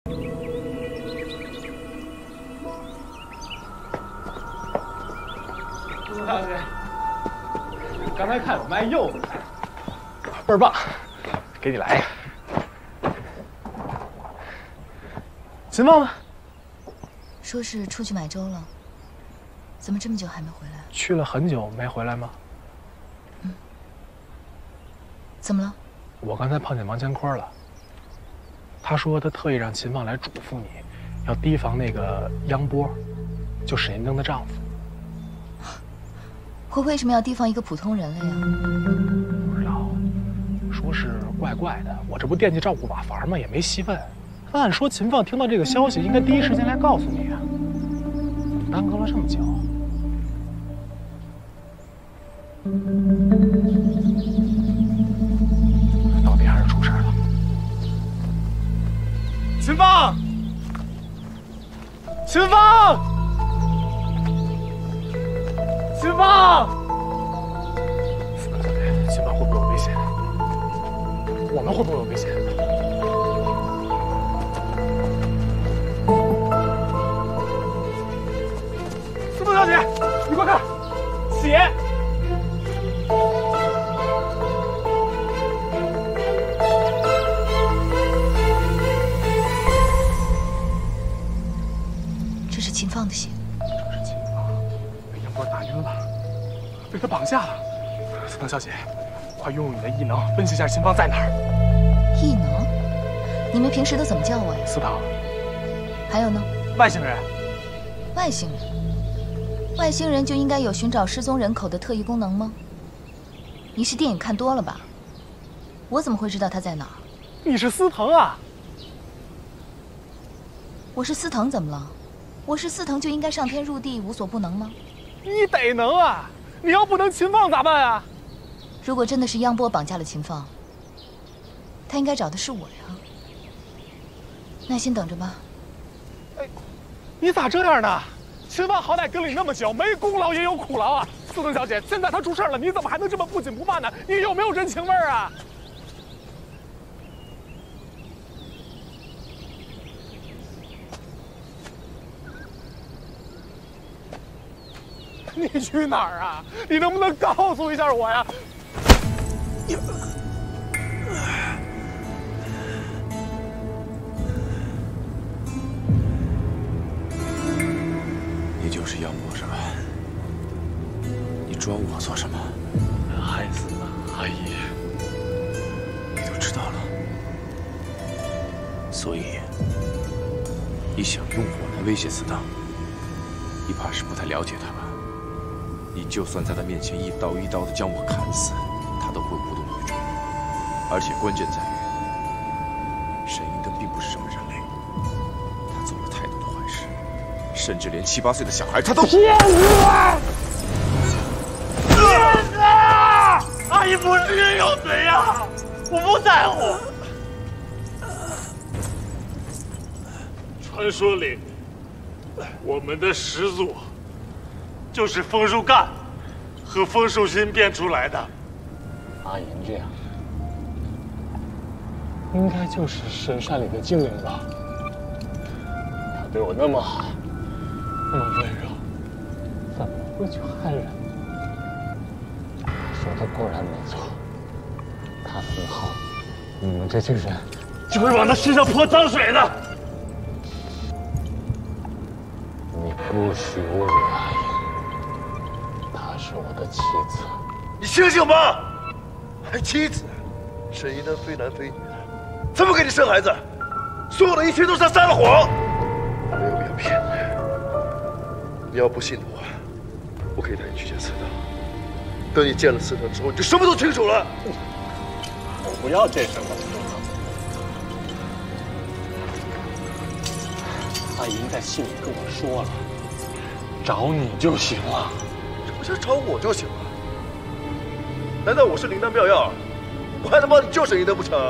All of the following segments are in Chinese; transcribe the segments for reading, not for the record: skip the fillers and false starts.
陆小姐，刚才看有卖柚子的，倍儿棒，给你来一个。秦放呢？ 说是出去买粥了，怎么这么久还没回来？ 去了很久没回来吗？ 嗯。怎么了？ 我刚才碰见王乾坤了。他说他特意让秦放来嘱咐你，要提防那个央波，就沈银灯的丈夫。 我为什么要提防一个普通人了呀？ 不知道，说是怪怪的。我这不惦记照顾瓦房吗？也没细问。按说秦放听到这个消息，应该第一时间来告诉你啊，耽搁了这么久。到底还是出事了。秦放，秦放，秦放！秦放会不会有危险？我们会不会有危险？司徒小姐，你快看，血！ 这是秦放的血。 这是秦放被杨波打晕了，被他绑架了。司藤小姐，快用你的异能分析一下秦放在哪儿。 异能？你们平时都怎么叫我呀？ 司藤。 还有呢？ 外星人。 外星人？外星人就应该有寻找失踪人口的特异功能吗？你是电影看多了吧？我怎么会知道他在哪儿？ 你是司藤啊？ 我是司藤，怎么了？我是司藤就应该上天入地，无所不能吗？ 你得能啊！你要不能，秦放咋办啊？ 如果真的是央波绑架了秦放，他应该找的是我呀。耐心等着吧。 哎，你咋这样呢？秦放好歹跟了你那么久，没功劳也有苦劳啊！司藤小姐，现在他出事了，你怎么还能这么不紧不慢呢？你有没有人情味儿啊？你去哪儿啊？你能不能告诉一下我呀？ 你就是杨波是吧？你抓我做什么？ 害死阿姨。 你都知道了，所以你想用我来威胁司藤，你怕是不太了解他吧？你就算在他面前一刀一刀的将我砍死，他都会无动于衷。而且关键在于，沈银灯并不是什么人类，他做了太多的坏事，甚至连7、8岁的小孩他都骗我！骗子！阿姨不是冤有罪呀，我不在乎。 传说里，我们的始祖就是枫树干和枫树心变出来的。 阿银这样，应该就是深山里的精灵吧？他对我那么好，那么温柔，怎么会去害人？说的果然没错，他死后，你们这群人就会往他身上泼脏水的。你不许侮辱阿银，她是我的妻子。 你醒醒吧！还妻子？沈银灯非男非女，怎么给你生孩子？所有的一切都是他撒了谎。没有必要骗你。你要不信的话，我可以带你去见司藤。等你见了司藤之后，你就什么都清楚了。 我不要见什么。阿银在信里跟我说了，找你就行了。 这不就找我就行了？难道我是灵丹妙药？我还能帮你救沈银灯不成？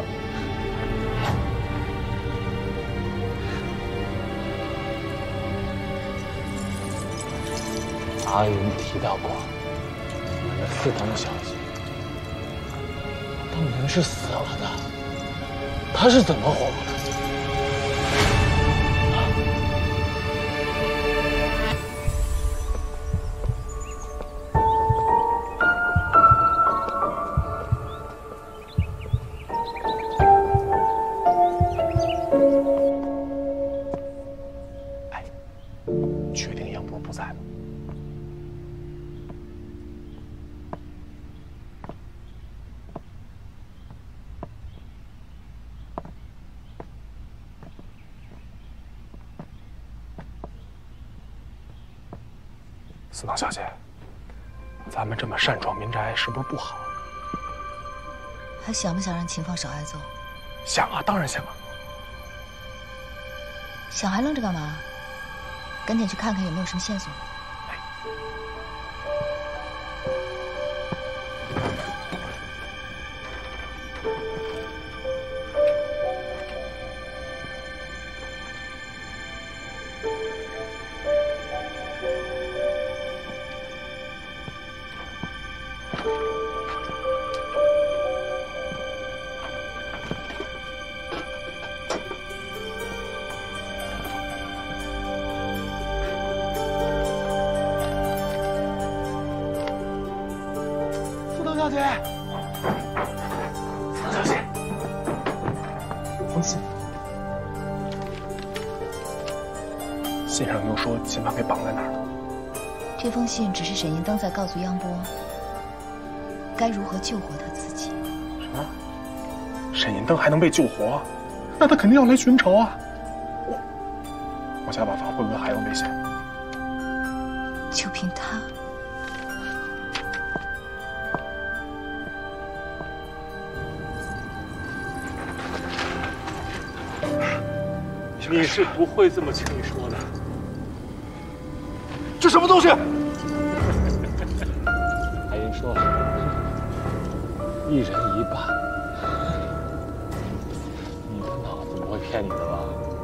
阿云提到过我们的司藤小姐，当年是死了的，她是怎么活过来的？ 司堂小姐，咱们这么擅闯民宅是不是不好？ 还想不想让秦放少挨揍？ 想啊，当然想啊。 想还愣着干嘛？赶紧去看看有没有什么线索。 小姐，小姐，封信，信上又说秦放给绑在哪儿了。 这封信只是沈银灯在告诉央波，该如何救活他自己。 什么？沈银灯还能被救活？那他肯定要来寻仇啊！我下把法会不会还有危险？ 就凭他。 你是不会这么轻易说的。 这什么东西？ 海英说了，一人一半。你的脑子不会骗你的吧？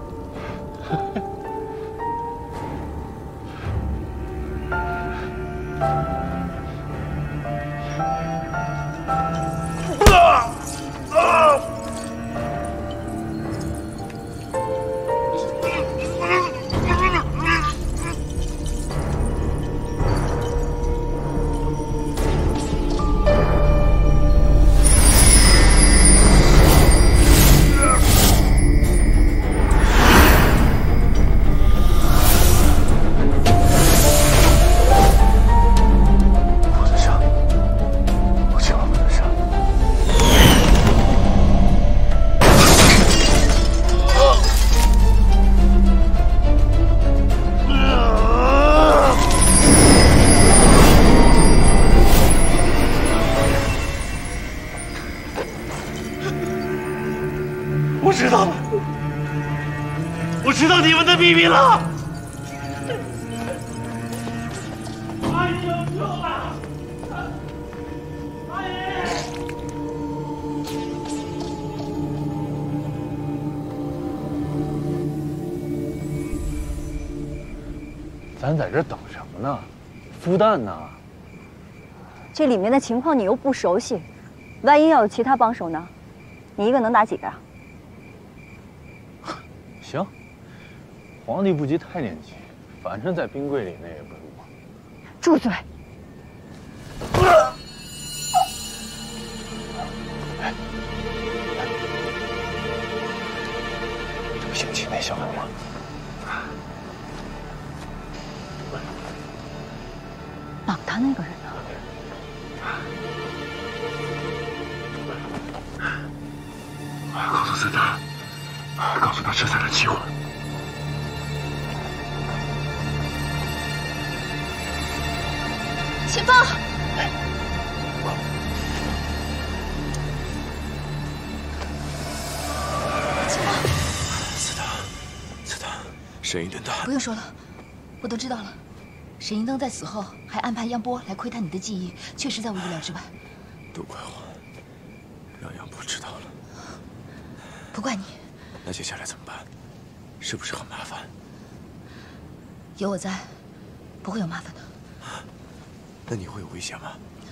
我知道了，我知道你们的秘密了。阿姨有救了！阿姨， 咱在这等什么呢？孵蛋呢？ 这里面的情况你又不熟悉，万一要有其他帮手呢？你一个能打几个啊？ 行，皇帝不急太监急，反正在冰柜里那也不是我。 住嘴！ 这不兴起那小人吗？ 绑他那个人呢？ 告诉司丹，告诉他这才是机会。 秦放，秦放， 司堂，沈银灯他不用说了，我都知道了。沈银灯在死后还安排央波来窥探你的记忆，确实在我意料之外。 都怪我，让杨波知道了。 不怪你。 那接下来怎么办？是不是很麻烦？ 有我在，不会有麻烦的。 那你会有危险吗？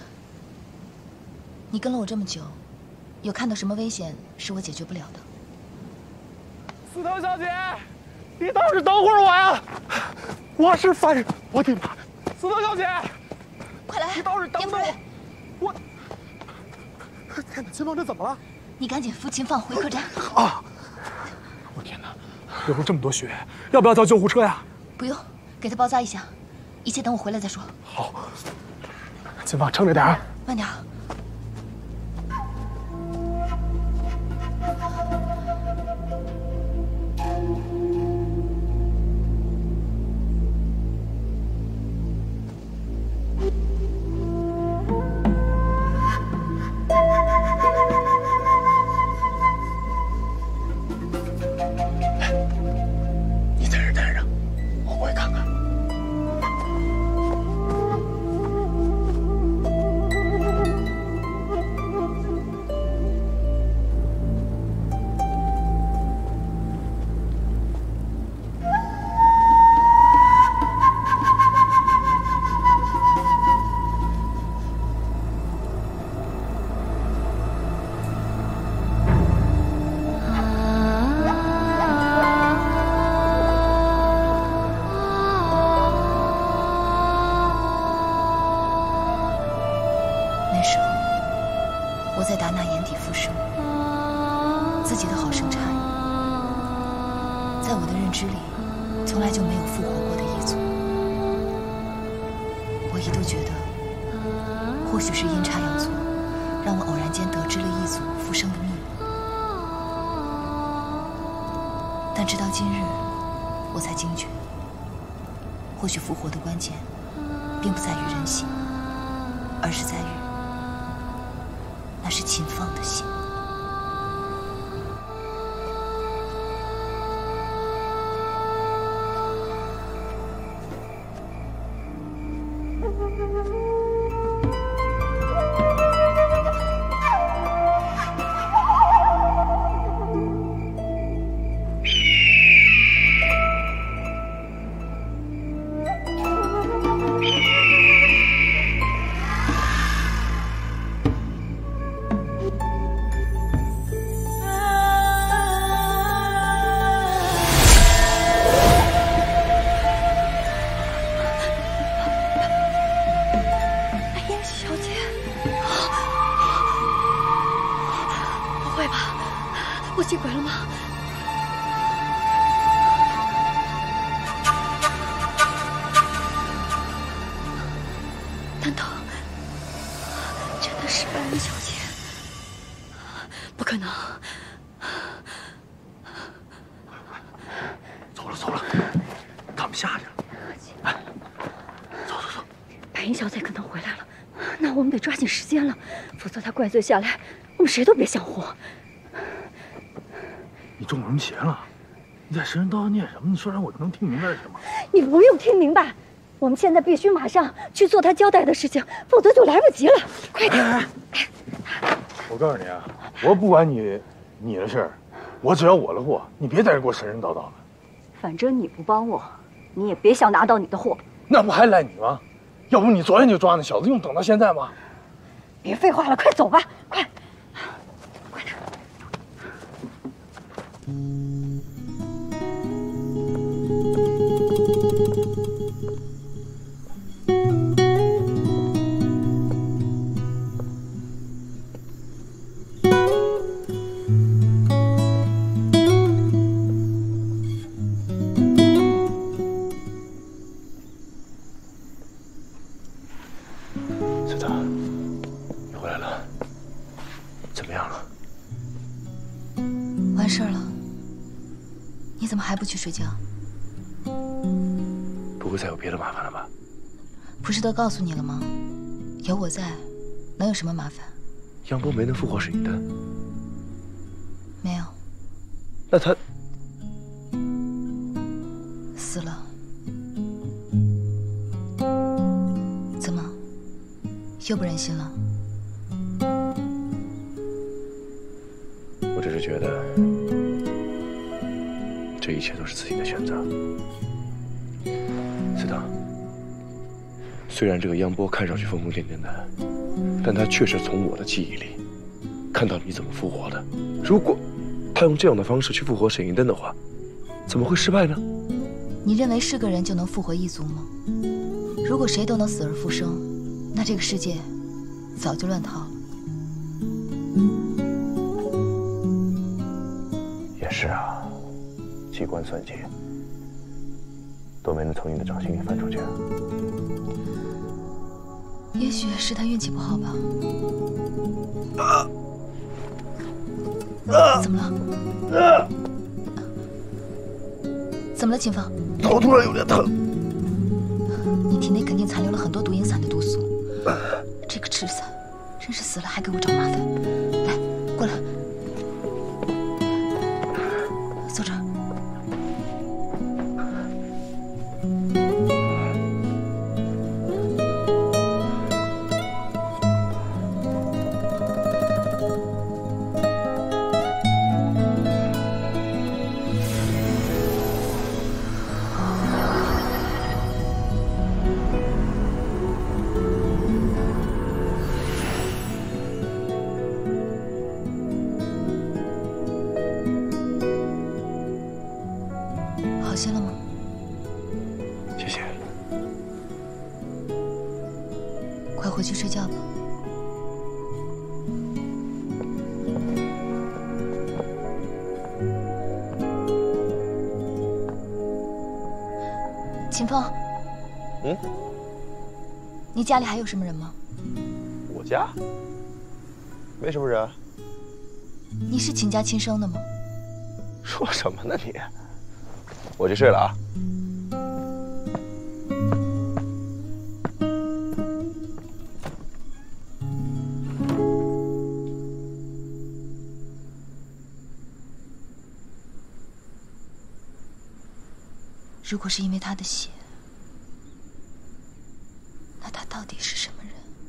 你跟了我这么久，有看到什么危险是我解决不了的？ 司藤小姐，你倒是等会儿我呀！我是犯人，我的妈！司藤小姐， 快来！ 你倒是等等我！我，天哪，秦放这怎么了？ 你赶紧扶秦放回客栈。 啊！我天哪，流了这么多血，要不要叫救护车呀？ 不用，给他包扎一下，一切等我回来再说。 好，秦放撑着点啊！ 慢点。 达那眼底复生，自己的好生差异，在我的认知里，从来就没有复活过的异族。我一度觉得，或许是阴差阳错，让我偶然间得知了异族复生的秘密。但直到今日，我才惊觉，或许复活的关键，并不在于人心，而是在于那是秦放的心。 见鬼了吗？难道真的是白云小姐？不可能！ 走了走了，他们下去了。哎，走走走。 白云小姐可能回来了，那我们得抓紧时间了，否则她怪罪下来，我们谁都别想活。 你中什么邪了？你在神神叨叨念什么？你说让我能听明白是什么？ 你不用听明白，我们现在必须马上去做他交代的事情，否则就来不及了。快点！ 我告诉你啊，我不管你的事儿，我只要我的货，你别在这给我神神叨叨的。 反正你不帮我，你也别想拿到你的货。 那不还赖你吗？要不你昨天就抓那小子，用等到现在吗？ 别废话了，快走吧，快！ 子腾，你回来了，怎么样了？ 完事儿了。你怎么还不去睡觉？ 不会再有别的麻烦了吧？ 不是都告诉你了吗？有我在，能有什么麻烦？ 杨波没能复活沈一丹， 没有。 那他死了。怎么？又不忍心了？ 我只是觉得，这一切都是自己的选择。子腾，虽然这个杨波看上去疯疯癫癫的，但他确实从我的记忆里看到你怎么复活的。如果他用这样的方式去复活沈一丹的话，怎么会失败呢？ 你认为是个人就能复活一族吗？如果谁都能死而复生，那这个世界早就乱套了。 也是啊，机关算尽，都没能从你的掌心里翻出去。 也许是他运气不好吧。怎么了？怎么了，秦放？ 头突然有点疼。 你体内肯定残留了很多毒影散的毒素。这个赤散，真是死了还给我找麻烦。来，过来，坐这儿。好些了吗？ 谢谢。 快回去睡觉吧。 秦风。 嗯。 你家里还有什么人吗？ 我家没什么人。 你是秦家亲生的吗？ 说什么呢你？我去睡了啊。 如果是因为他的血，那他到底是什么人？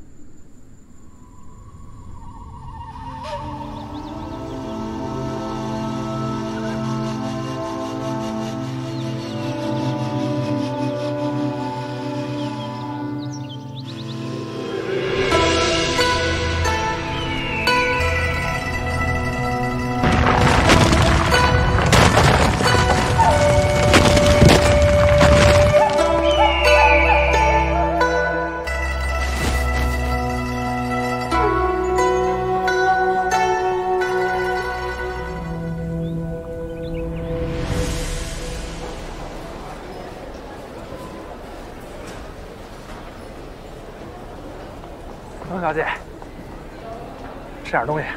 唐小姐，吃点东西。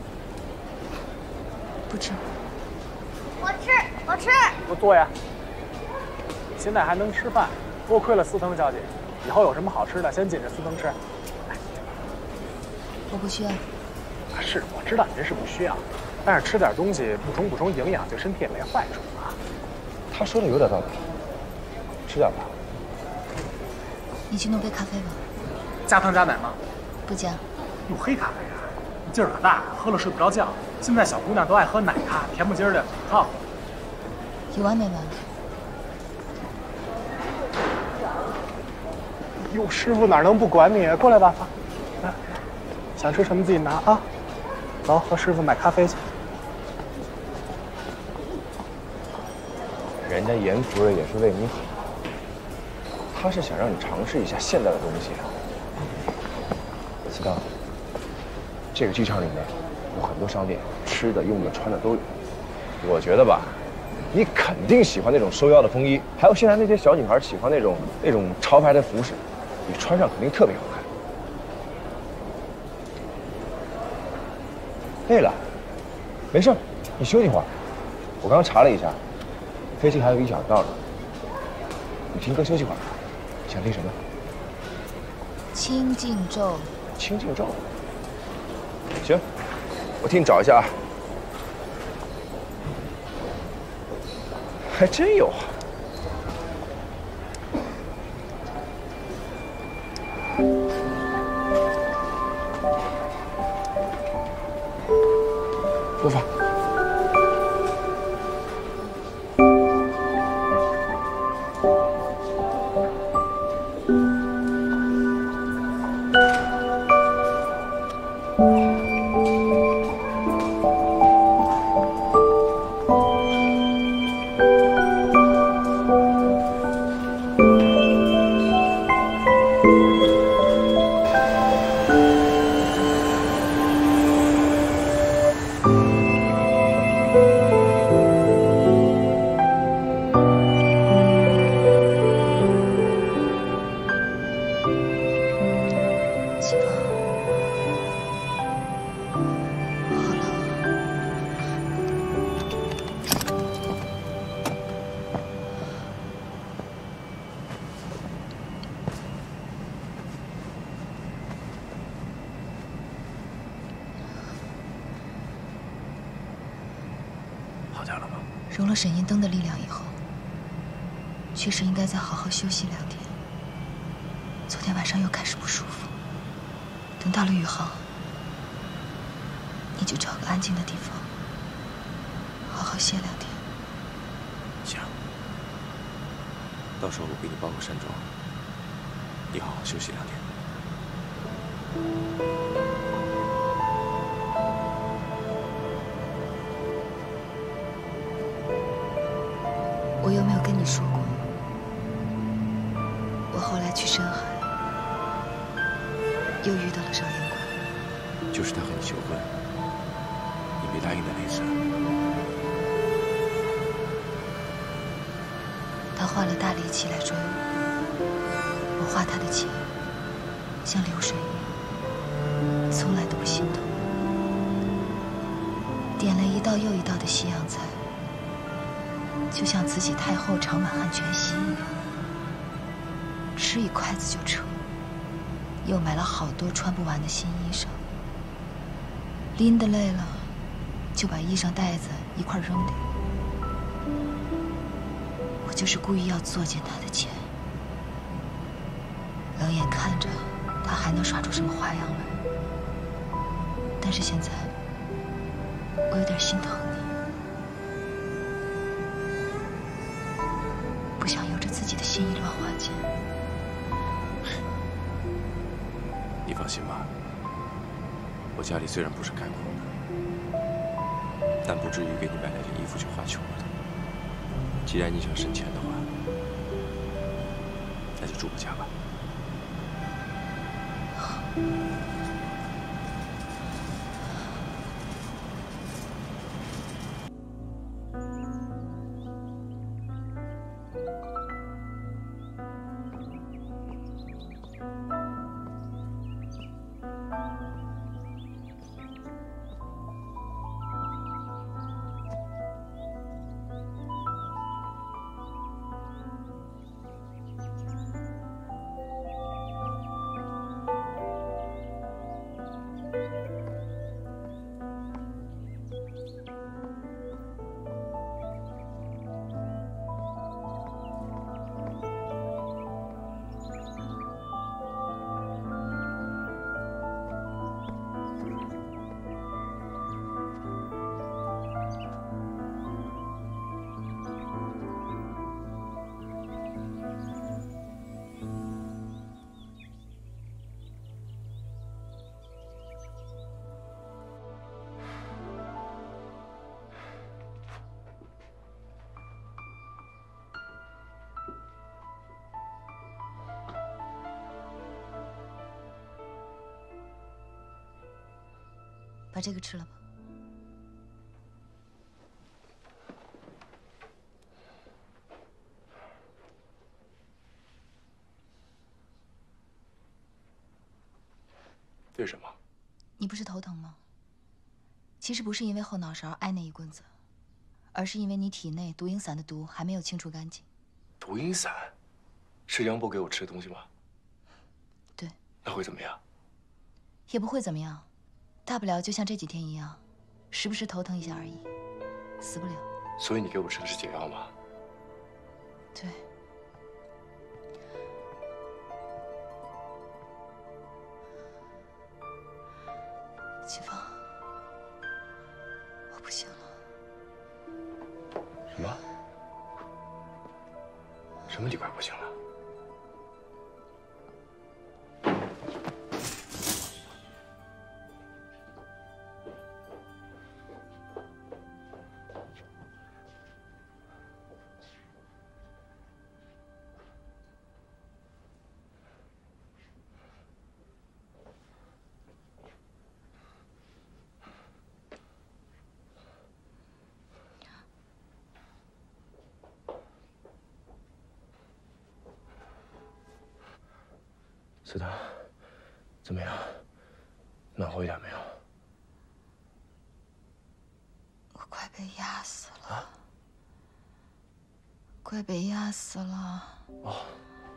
不吃。 我吃，我吃。 不坐呀。现在还能吃饭，多亏了司藤小姐。以后有什么好吃的，先紧着司藤吃。 我不需要。 是，我知道您是不需要，但是吃点东西补充营养，对身体也没坏处啊。 他说的有点道理，吃点吧。 你去弄杯咖啡吧。 加糖加奶吗？ 不加。 有黑咖啡啊，劲儿可大，喝了睡不着觉。现在小姑娘都爱喝奶咖，甜不唧的，好。 有完没完？ 哟，师傅哪能不管你？过来吧，来，想吃什么自己拿啊。走，和师傅买咖啡去。 人家严夫人也是为你好，他是想让你尝试一下现代的东西。司当，这个剧场里面有很多商店，吃的、用的、穿的都有。我觉得吧，你肯定喜欢那种收腰的风衣，还有现在那些小女孩喜欢那种潮牌的服饰，你穿上肯定特别好看。累了，没事，你休息会儿。我刚刚查了一下，飞机还有1小时到呢。你听歌休息会儿，想听什么？ 清净咒。 清净咒。行，我替你找一下啊。还真有。播放。 融了沈银灯的力量以后，确实应该再好好休息2天。昨天晚上又开始不舒服，等到了宇航，你就找个安静的地方，好好歇2天。 行，到时候我给你包个山庄，你好好休息2天。 我有没有跟你说过，我后来去深海，又遇到了邵烟馆？ 就是他和你求婚，你没答应的那次。 他花了大力气来追我，我花他的钱像流水一样，从来都不心疼。点了一道又一道的西洋菜，就像慈禧太后常满汉全席一样，吃一筷子就撤。又买了好多穿不完的新衣裳，拎得累了，就把衣裳袋子一块扔掉。我就是故意要作践他的钱，冷眼看着他还能耍出什么花样来。但是现在，我有点心疼你，不想由着自己的心意乱花钱。 你放心吧，我家里虽然不是开矿的，但不至于给你买2件衣服就花穷了的。既然你想省钱的话，那就住我家吧。 把这个吃了吧。 为什么？ 你不是头疼吗？其实不是因为后脑勺挨那一棍子，而是因为你体内毒鹰散的毒还没有清除干净。 毒鹰散，是杨波给我吃的东西吗？ 对。 那会怎么样？ 也不会怎么样，大不了就像这几天一样，时不时头疼一下而已，死不了。 所以你给我吃的是解药吗？ 对。启芳，我不行了。 什么？什么你快不行了？思达，怎么样？暖和一点没有？ 我快被压死了！啊！快被压死了！ 哦。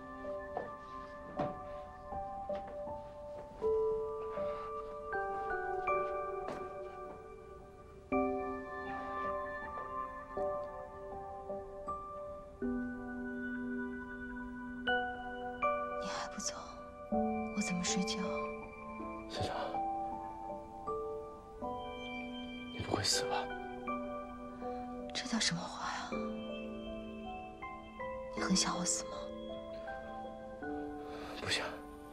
你还不走？我怎么睡觉？ 思达，你不会死吧？ 这叫什么话呀？你很想我死吗？ 不想。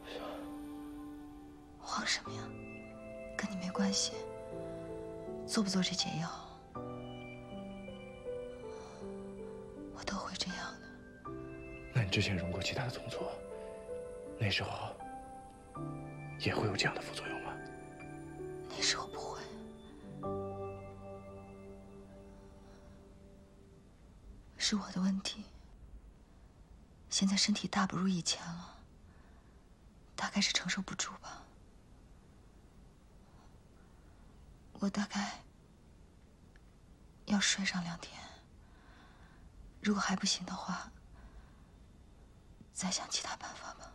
慌什么呀？跟你没关系。做不做这解药，我都会这样的。 那你之前容过其他的动作，那时候也会有这样的副作用吗？ 那时候不会。是我的问题。 现在身体大不如以前了，大概是承受不住吧。我大概要睡上2天，如果还不行的话，再想其他办法吧。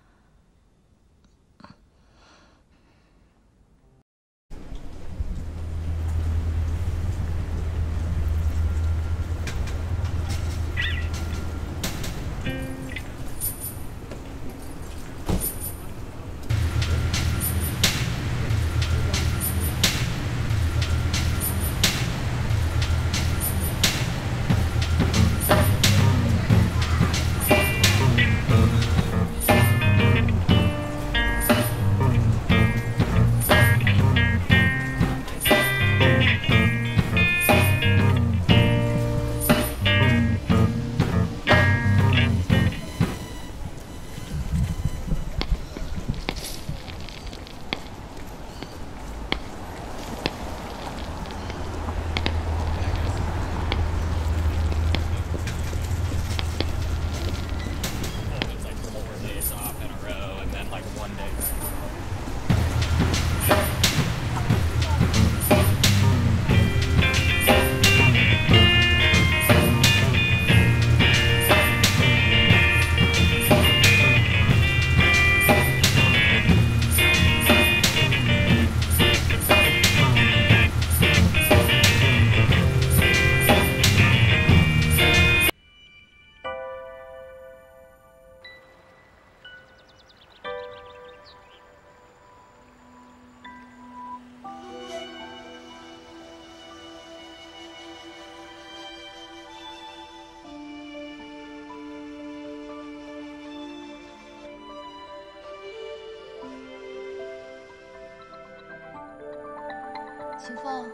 秦风，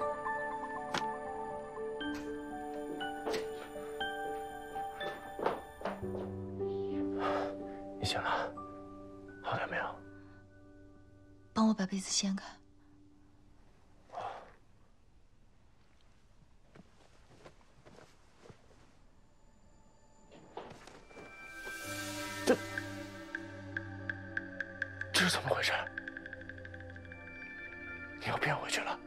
你醒了，好点没有？ 帮我把被子掀开。 这是怎么回事？你要变回去了？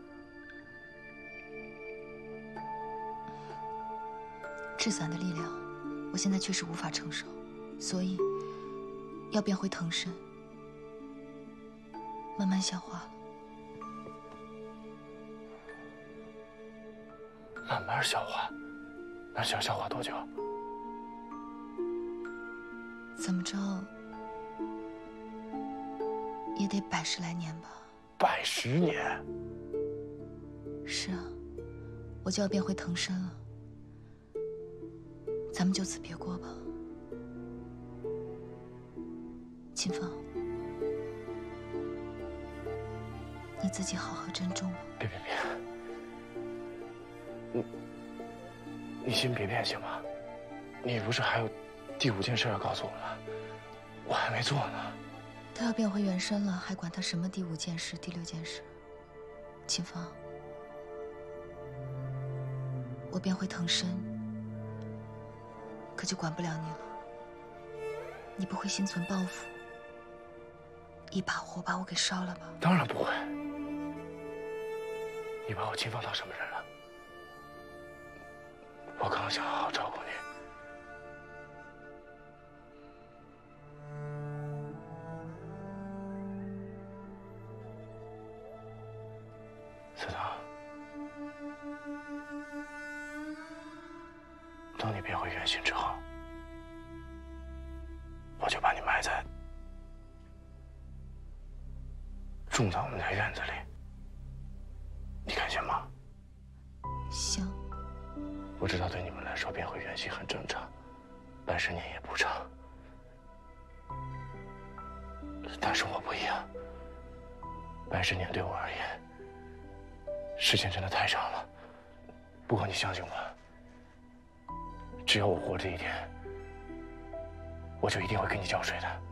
至散的力量，我现在确实无法承受，所以要变回藤身，慢慢消化了。 慢慢消化，那想消化多久？ 怎么着，也得110来年吧。 110年？ 是啊，我就要变回藤身了。咱们就此别过吧，秦风，你自己好好珍重吧。 别，你先别变行吗？你不是还有第5件事要告诉我吗？我还没做呢。 他要变回原身了，还管他什么第5件事、第6件事？秦风，我变回藤身，可就管不了你了。你不会心存报复，一把火把我给烧了吧？ 当然不会。你把我秦放当什么人了？我刚想好好照顾你。司堂，等你变回原形之后，我就把你埋在种在我们家院子里，你看行吗？ 行。 我知道对你们来说变回原形很正常，110年也不长，但是我不一样。110年对我而言，时间真的太长了。不过你相信我，只要我活着一天，我就一定会给你浇水的。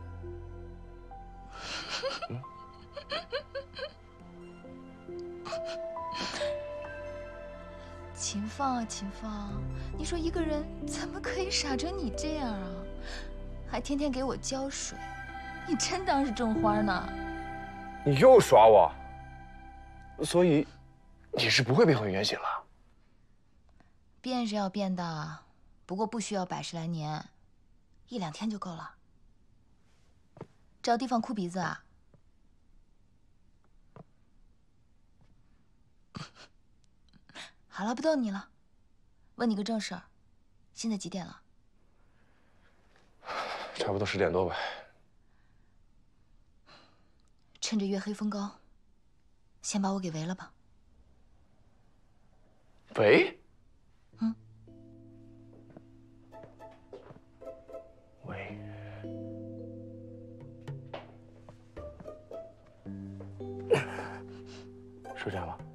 秦放啊，秦放，你说一个人怎么可以傻成你这样啊？ 还天天给我浇水，你真当是种花呢？ 你又耍我，所以你是不会变回原形了。 变是要变的，不过不需要100-10来年，1、2天就够了。找地方哭鼻子啊？好了，不逗你了。问你个正事儿，现在几点了？ 差不多10点多吧。 趁着月黑风高，先把我给围了吧。 围？ 嗯。 围。是这样吗？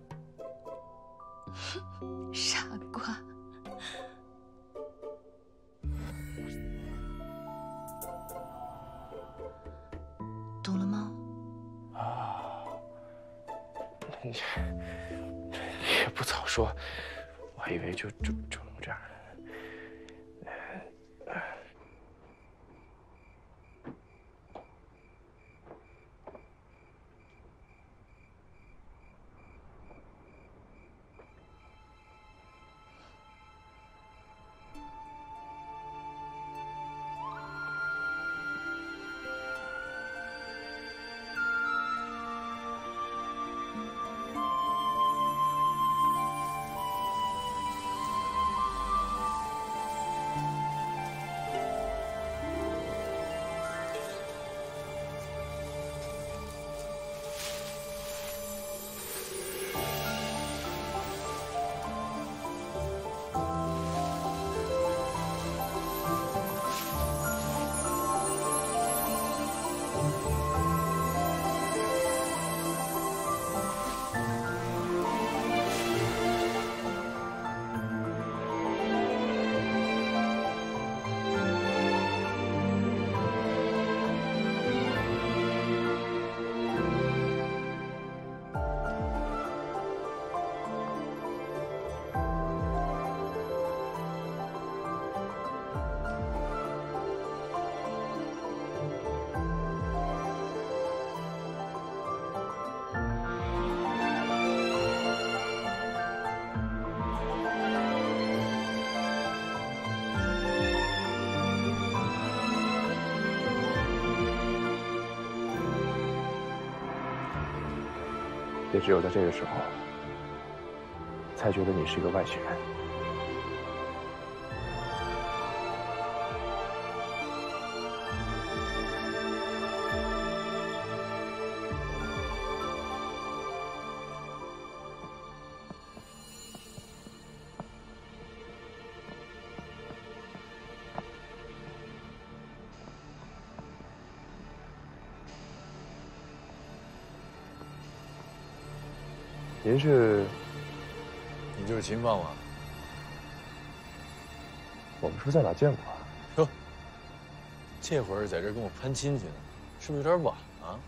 傻瓜。懂了吗？ 啊，你也不早说，我还以为就这样。也只有在这个时候，才觉得你是一个外星人。您是？ 你就是秦放吗？ 我们说在哪见过啊？ 哟，这会儿在这儿跟我攀亲戚呢，是不是有点晚啊？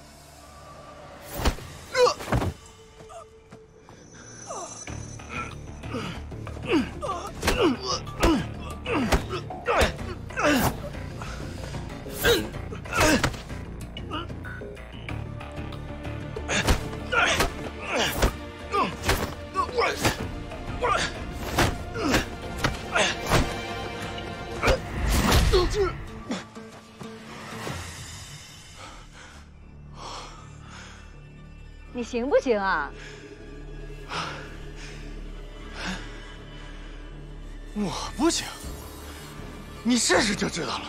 你行不行啊？ 我不行，你试试就知道了。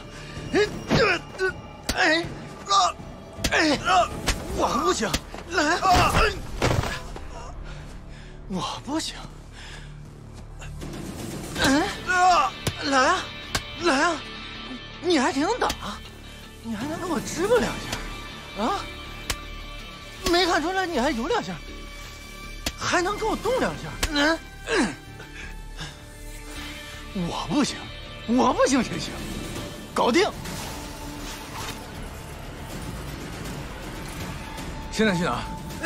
我不行，来，我不行。来啊，来啊！你还挺能打，你还能给我支棱2下，啊？没看出来你还有2下，还能给我动2下。我不行，我不行谁行？搞定！现在去哪？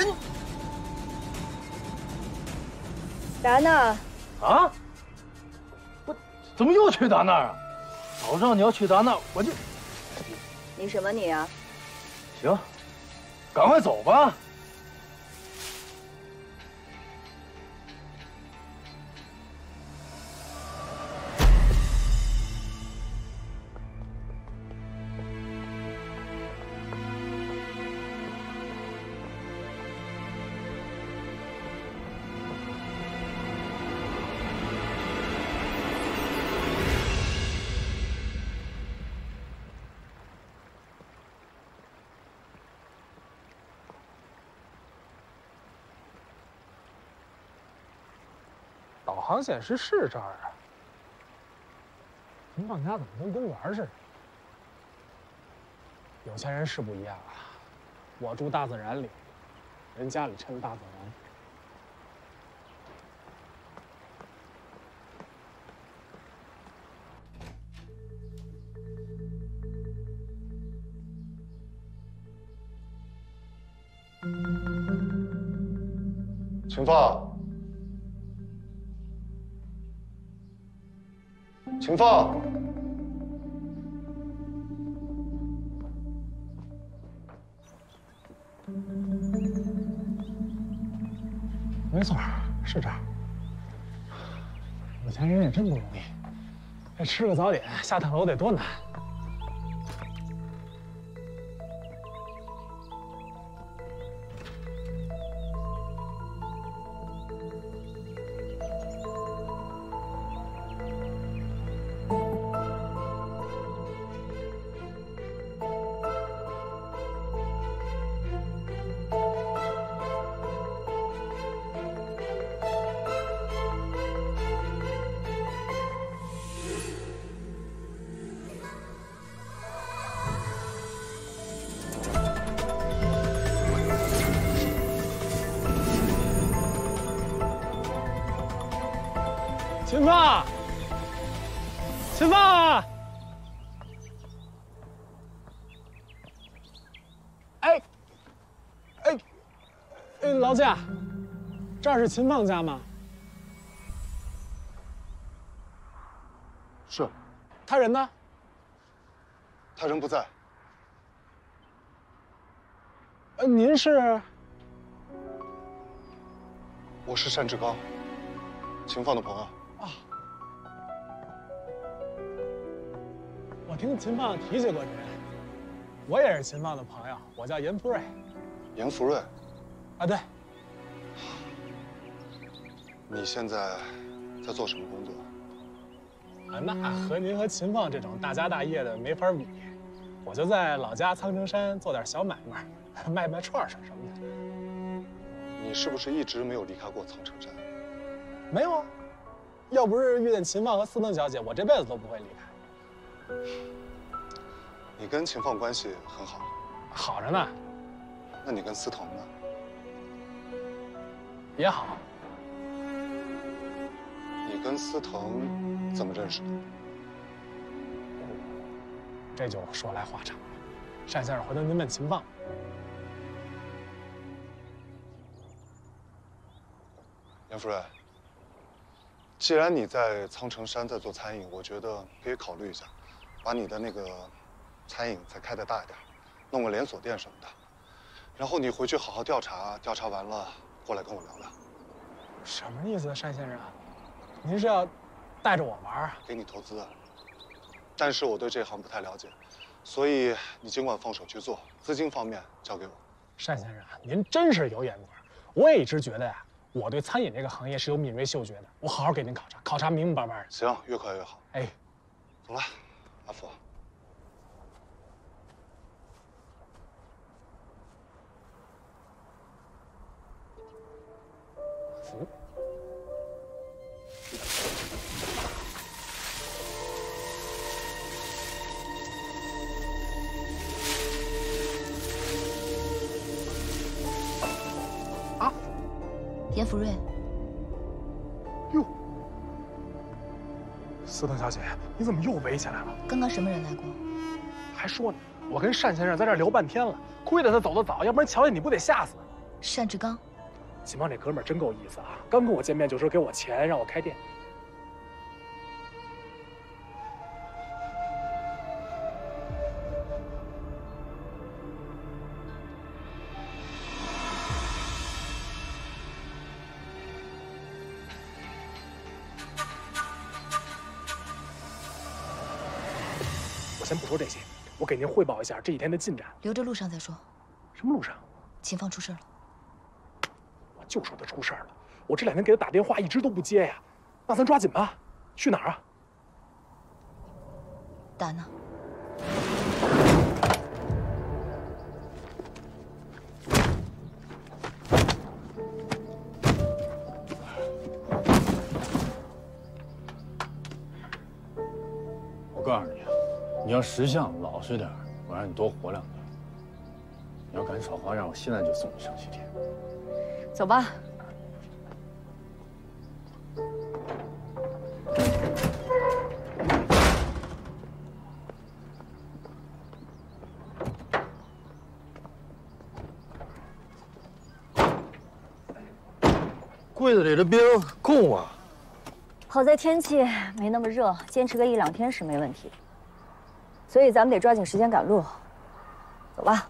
达娜。 啊？我怎么又去达那儿啊？早知道你要去达那，我就你什么你啊？ 行，赶快走吧。 导航显示是这儿啊，秦放家怎么跟公园似的？有钱人是不一样啊，我住大自然里，人家里趁大自然。 秦放。 秦放， 没错，是这儿。有钱人也真不容易，这吃个早点下趟楼得多难。秦放，秦放，哎，劳驾，这儿是秦放家吗？ 是。 他人呢？ 他人不在。 您是？ 我是单志刚，秦放的朋友。 我听秦放提起过这人，我也是秦放的朋友，我叫严福瑞。 严福瑞？ 啊，对。 你现在在做什么工作？ 啊，那和您和秦放这种大家大业的没法比。我就在老家苍城山做点小买卖，卖卖串什么的。 你是不是一直没有离开过苍城山？ 没有啊，要不是遇见秦放和思腾小姐，我这辈子都不会离开。 你跟秦放关系很好， 好着呢。 那你跟思腾呢？ 也好。 你跟思腾怎么认识的？ 这就说来话长了。单先生，回头您问秦放。 严夫人，既然你在苍城山在做餐饮，我觉得可以考虑一下，把你的那个餐饮再开得大一点，弄个连锁店什么的。然后你回去好好调查，调查完了过来跟我聊聊。 什么意思，单先生？您是要带着我玩？ 给你投资，但是我对这行不太了解，所以你尽管放手去做，资金方面交给我。 单先生，您真是有眼光。我也一直觉得呀，我对餐饮这个行业是有敏锐嗅觉的。我好好给您考察，考察明明白白的。 行，越快越好。 哎， 走了，阿福。 严福瑞， 哟，思腾小姐，你怎么又围起来了？ 刚刚什么人来过？ 还说呢，我跟单先生在这儿聊半天了，亏得他走得早，要不然瞧见你不得吓死？ 单志刚， 秦放这哥们儿真够意思啊！刚跟我见面就说给我钱让我开店。 我先不说这些，我给您汇报一下这几天的进展。 留着路上再说。 什么路上？ 秦放出事了。 我就说他出事了，我这2天给他打电话一直都不接呀。那咱抓紧吧。去哪儿啊？ 达娜。 我告诉你，你要识相，老实点，我让你多活2天。你要敢耍花样，我现在就送你上西天。 走吧。 柜子里的冰够吗？ 好在天气没那么热，坚持个1、2天是没问题。所以咱们得抓紧时间赶路。走吧。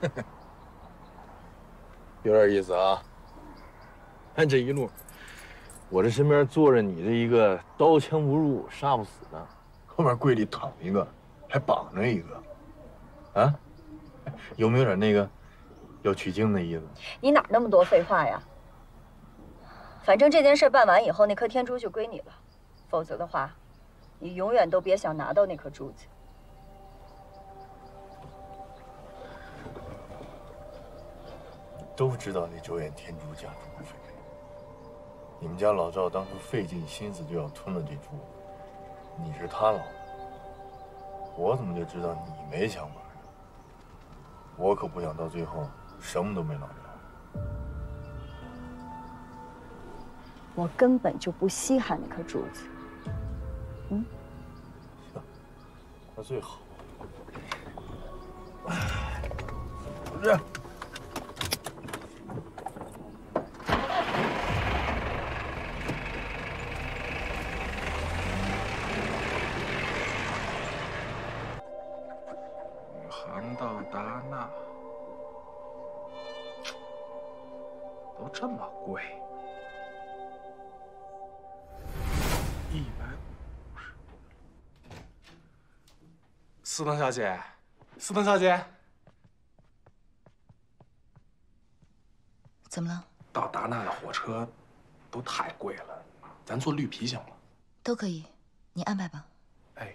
有点意思啊。看这一路，我这身边坐着你这一个刀枪不入、杀不死的，后面柜里躺一个，还绑着一个，啊，有没有点那个要取经的意思？ 你哪那么多废话呀？反正这件事办完以后，那颗天珠就归你了。否则的话，你永远都别想拿到那颗珠子。 都知道那九眼天珠家住不菲，你们家老赵当初费尽心思就要吞了这珠，你是他老的，我怎么就知道你没想法呢？我可不想到最后什么都没捞着。 我根本就不稀罕那颗珠子。嗯， 行，那最好。同志。 航到达纳都这么贵，150。斯登小姐，斯登小姐， 怎么了？ 到达纳的火车都太贵了，咱坐绿皮行吗？ 都可以，你安排吧。 哎。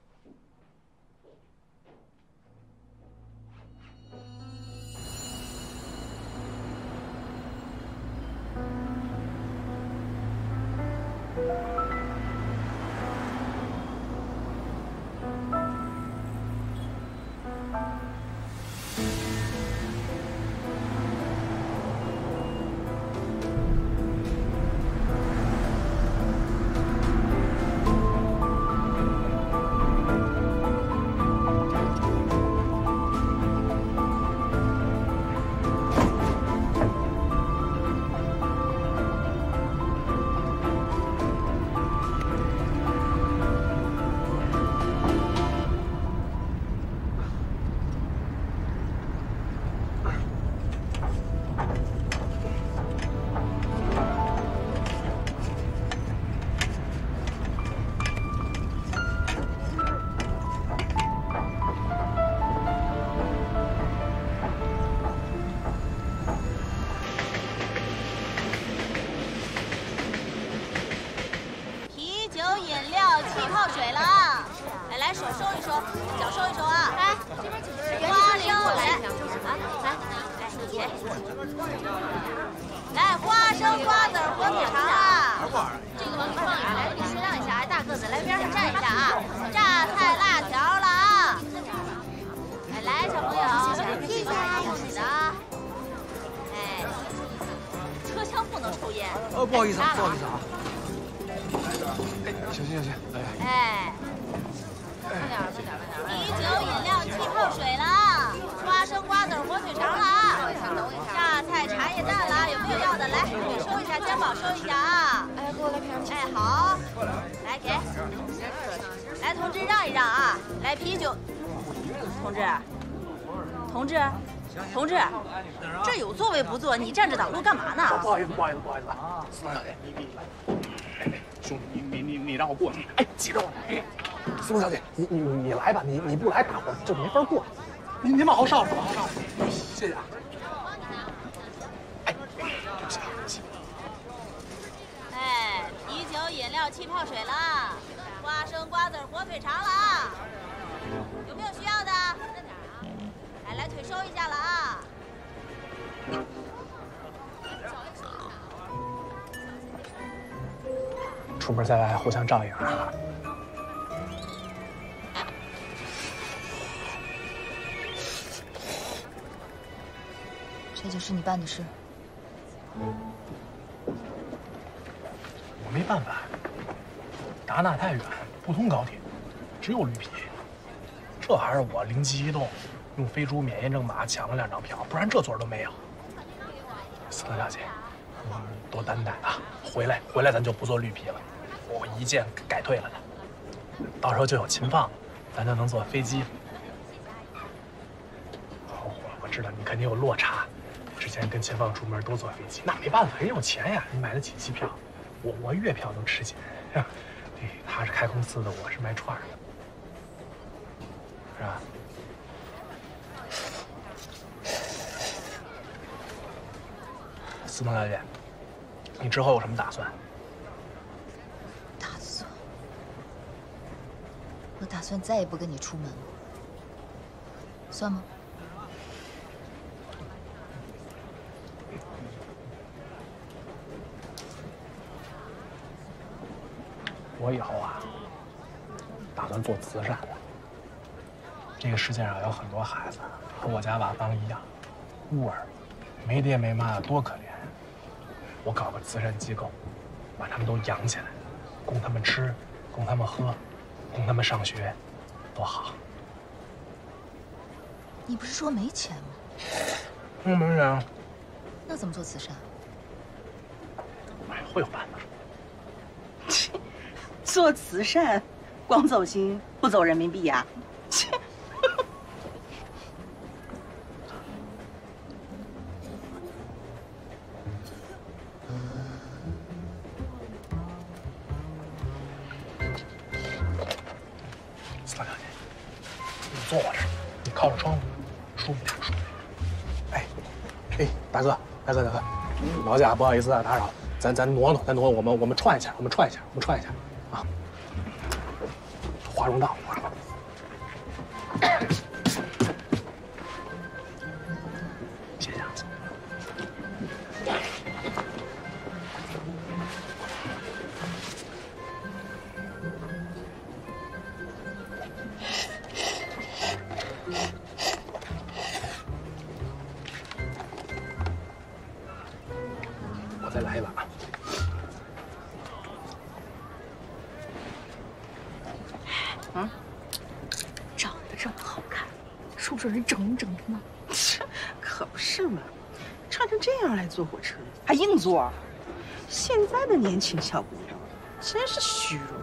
来，花生、瓜子、火腿肠啊！这个往里放一下，来，你适当一下，哎，大个子，来边上站一下啊！榨菜、辣条了啊！哎，来，小朋友，谢谢啊，恭喜的啊！哎，车厢不能抽烟。 不好意思啊，不好意思啊。 哎，行行行， 哎，慢点，慢点，慢点。啤酒、饮料、气泡水了，花生、瓜子、火腿肠了啊！等一下，榨菜、茶叶蛋了，有没有要的？来，给收一下，肩膀收一下啊！哎，给我来瓶。哎，好，来给。来，同志让一让啊！来啤酒，同志，同志，同志，这有座位不坐，你站着挡路干嘛呢？ 不好意思，不好意思，不好意思啊！兄弟，你让我过去。哎，挤着我来。 司空小姐，你来吧，你不来大伙就没法过。您往后稍着，往后稍着，谢谢啊。哎，对不起啊，对不起。 哎，啤酒、饮料、气泡水啦，花生、瓜子、火腿肠啦，有没有需要的？来腿收一下了啊！ 出门在外互相照应啊。 这就是你办的事。 我没办法，达纳太远，不通高铁，只有绿皮。这还是我灵机一动，用飞猪免验证码抢了2张票，不然这座都没有。司空小姐，多担待啊！回来咱就不坐绿皮了，我一键改退了的。到时候就有秦放，咱就能坐飞机了。我知道你肯定有落差。之前跟秦放出门都坐飞机，那没办法，人有钱呀，你买得起机票。我月票都吃紧，对，他是开公司的，我是卖串的，是吧？司空小姐，你之后有什么打算？ 打算？我打算再也不跟你出门了，算吗？ 我以后啊，打算做慈善的。这个世界上有很多孩子和我家瓦当一样，孤儿，没爹没妈的，多可怜。我搞个慈善机构，把他们都养起来，供他们吃，供他们喝，供他们上学，多好。 你不是说没钱吗？ 没钱。 那怎么做慈善？ 哎，会有办法。 做慈善，光走心不走人民币呀？切！ 司空小姐，你坐我这儿，你靠着窗户，舒服点，舒服点。哎，大哥，劳驾，不好意思啊，打扰，咱挪，我们串一下，啊！华容道，谢谢啊。我再来一把。 长得这么好看，是不是人整的呢？可不是嘛，穿成这样来坐火车，还硬座。现在的年轻小姑娘真是虚荣。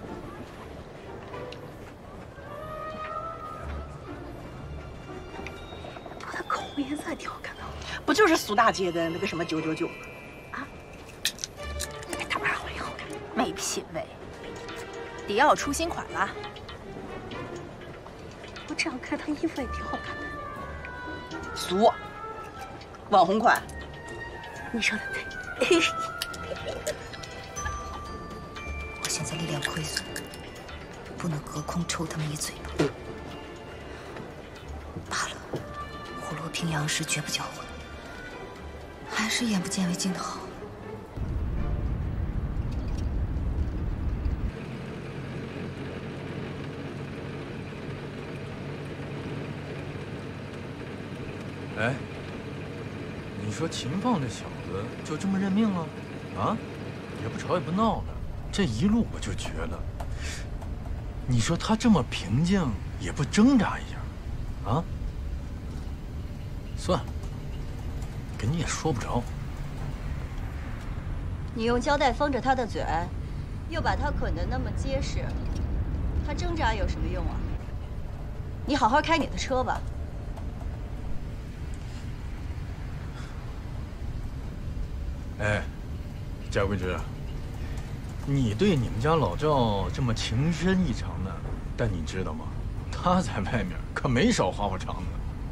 不过她口红颜色还挺好看的，不就是苏大街的那个什么999吗？啊？哎，她玩好也好看， 没品位。迪奥出新款了。 我这样看她衣服也挺好看的。俗，网红款。你说的对。 我现在力量亏损，不能隔空抽他们一嘴巴。罢了，虎落平阳时绝不交换，还是眼不见为净的好。 哎，你说秦放这小子就这么认命了？啊，也不吵也不闹的，这一路我就觉得，你说他这么平静，也不挣扎一下，啊？算了，跟你也说不着。 你用胶带封着他的嘴，又把他捆得那么结实，他挣扎有什么用啊？你好好开你的车吧。 哎，贾桂芝，你对你们家老赵这么情深意长的， 但你知道吗？他在外面可没少花花肠子。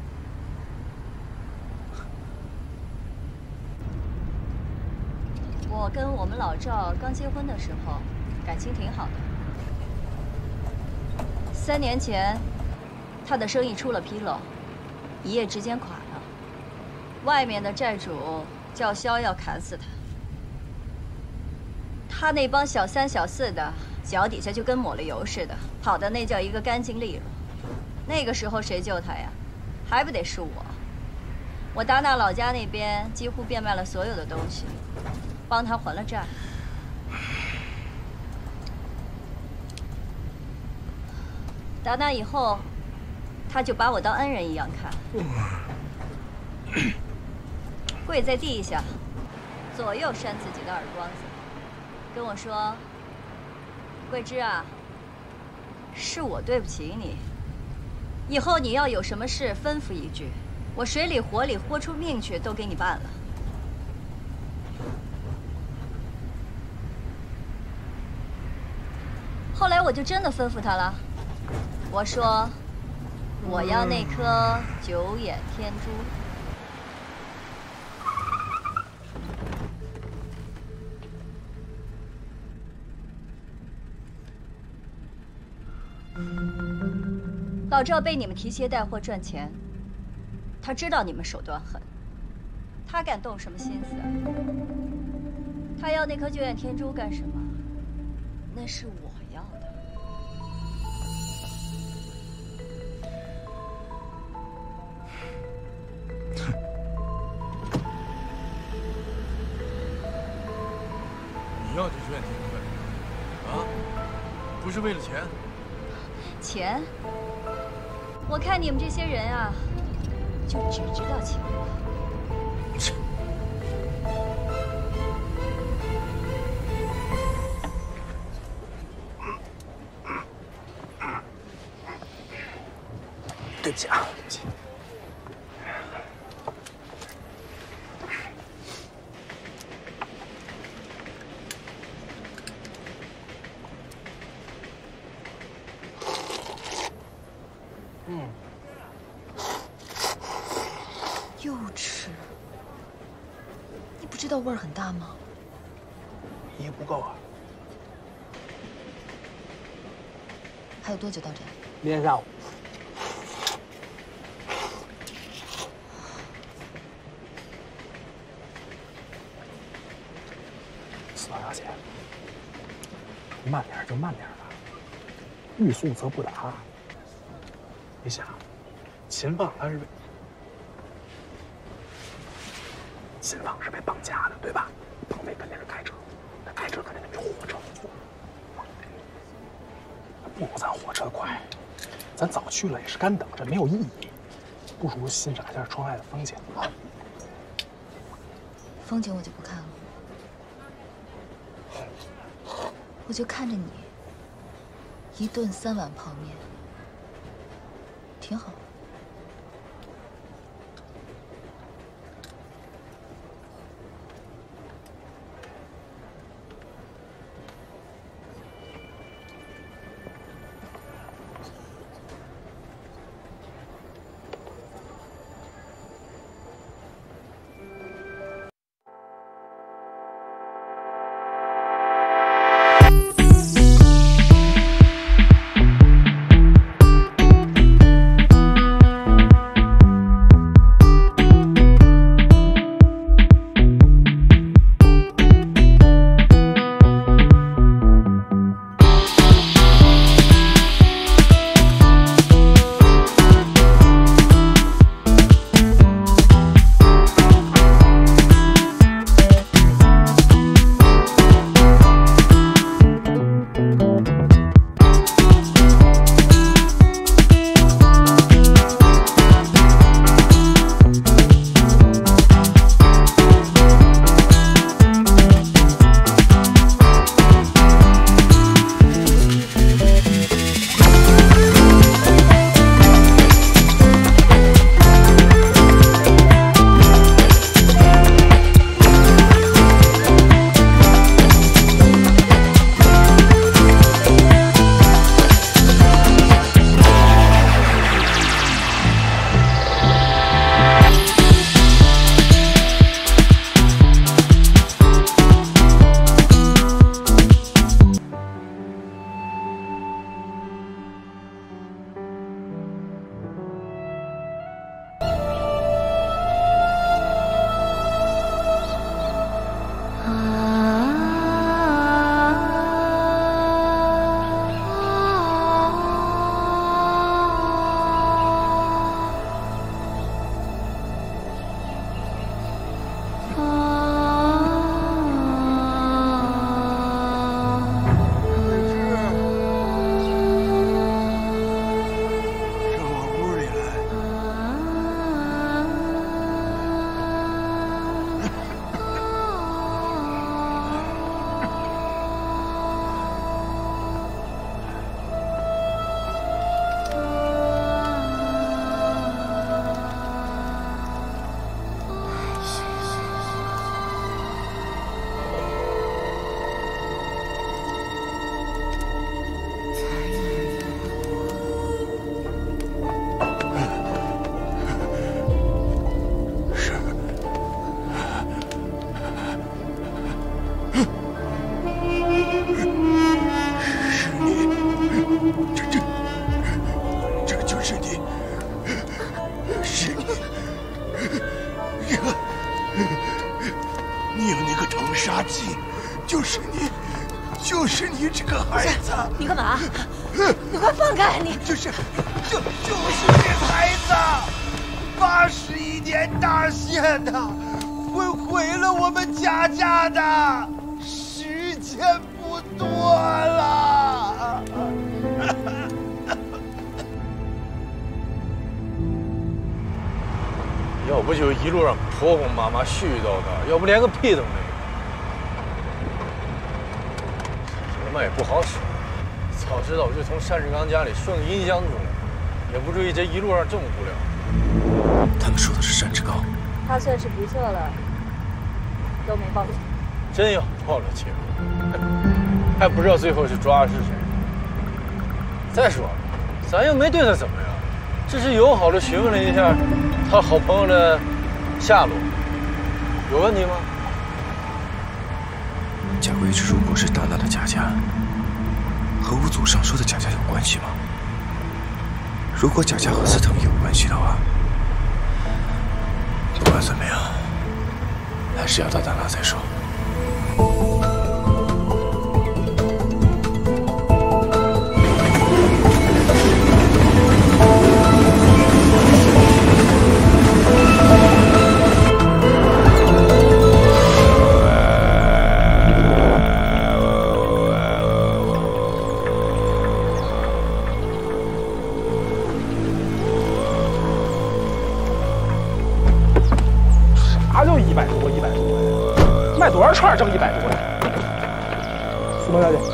我跟我们老赵刚结婚的时候，感情挺好的。3年前，他的生意出了纰漏，一夜之间垮了。外面的债主叫嚣要砍死他，他那帮小三小四的脚底下就跟抹了油似的，跑的那叫一个干净利落。那个时候谁救他呀？还不得是我。我达纳老家那边几乎变卖了所有的东西，帮他还了债。打那以后，他就把我当恩人一样看，跪在地下，左右扇自己的耳光子，跟我说：“桂枝啊，是我对不起你，以后你要有什么事吩咐一句，我水里火里豁出命去都给你办了。”后来我就真的吩咐他了，我说我要那颗9眼天珠。老赵被你们提携带货赚钱，他知道你们手段狠，他敢动什么心思啊？他要那颗9眼天珠干什么？那是我要的。 你要这9眼天珠干什么？啊？不是为了钱？ 钱？我看你们这些人啊，就只知道钱了。 对不起啊，对不起。 又吃？你不知道味儿很大吗？ 一不够啊。 还有多久到站？ 明天下午。老小姐，慢点就慢点吧，欲速则不达。你想，秦放他是被绑架的，对吧？绑匪肯定是开车，那开车肯定得比火车快。不如咱火车快，咱早去了也是干等着，没有意义。不如欣赏一下窗外的风景啊。 风景我就不看了。我就看着你1顿3碗泡面，挺好。 杀鸡，就是你这个孩子！ 你干嘛？你快放开你！ 就是你孩子，81年大限的，会毁了我们贾家的，时间不多了。 要不就一路上婆婆妈妈絮絮叨叨，要不连个屁都没有。什么也不好使，早知道我就从单志刚家里顺个音箱出来，也不至于这一路上这么无聊。 他们说的是单志刚， 他算是不错了，都没报警。 真要报了警，还不知道最后是抓的是谁。再说了，咱又没对他怎么样，只是友好的询问了一下他好朋友的下落，有问题吗？ 贾桂芝如果是达娜的贾家，和我祖上说的贾家有关系吗？如果贾家和司藤有关系的话，不管怎么样，还是要到达那再说。 卖多少串挣100多呀？司藤小姐，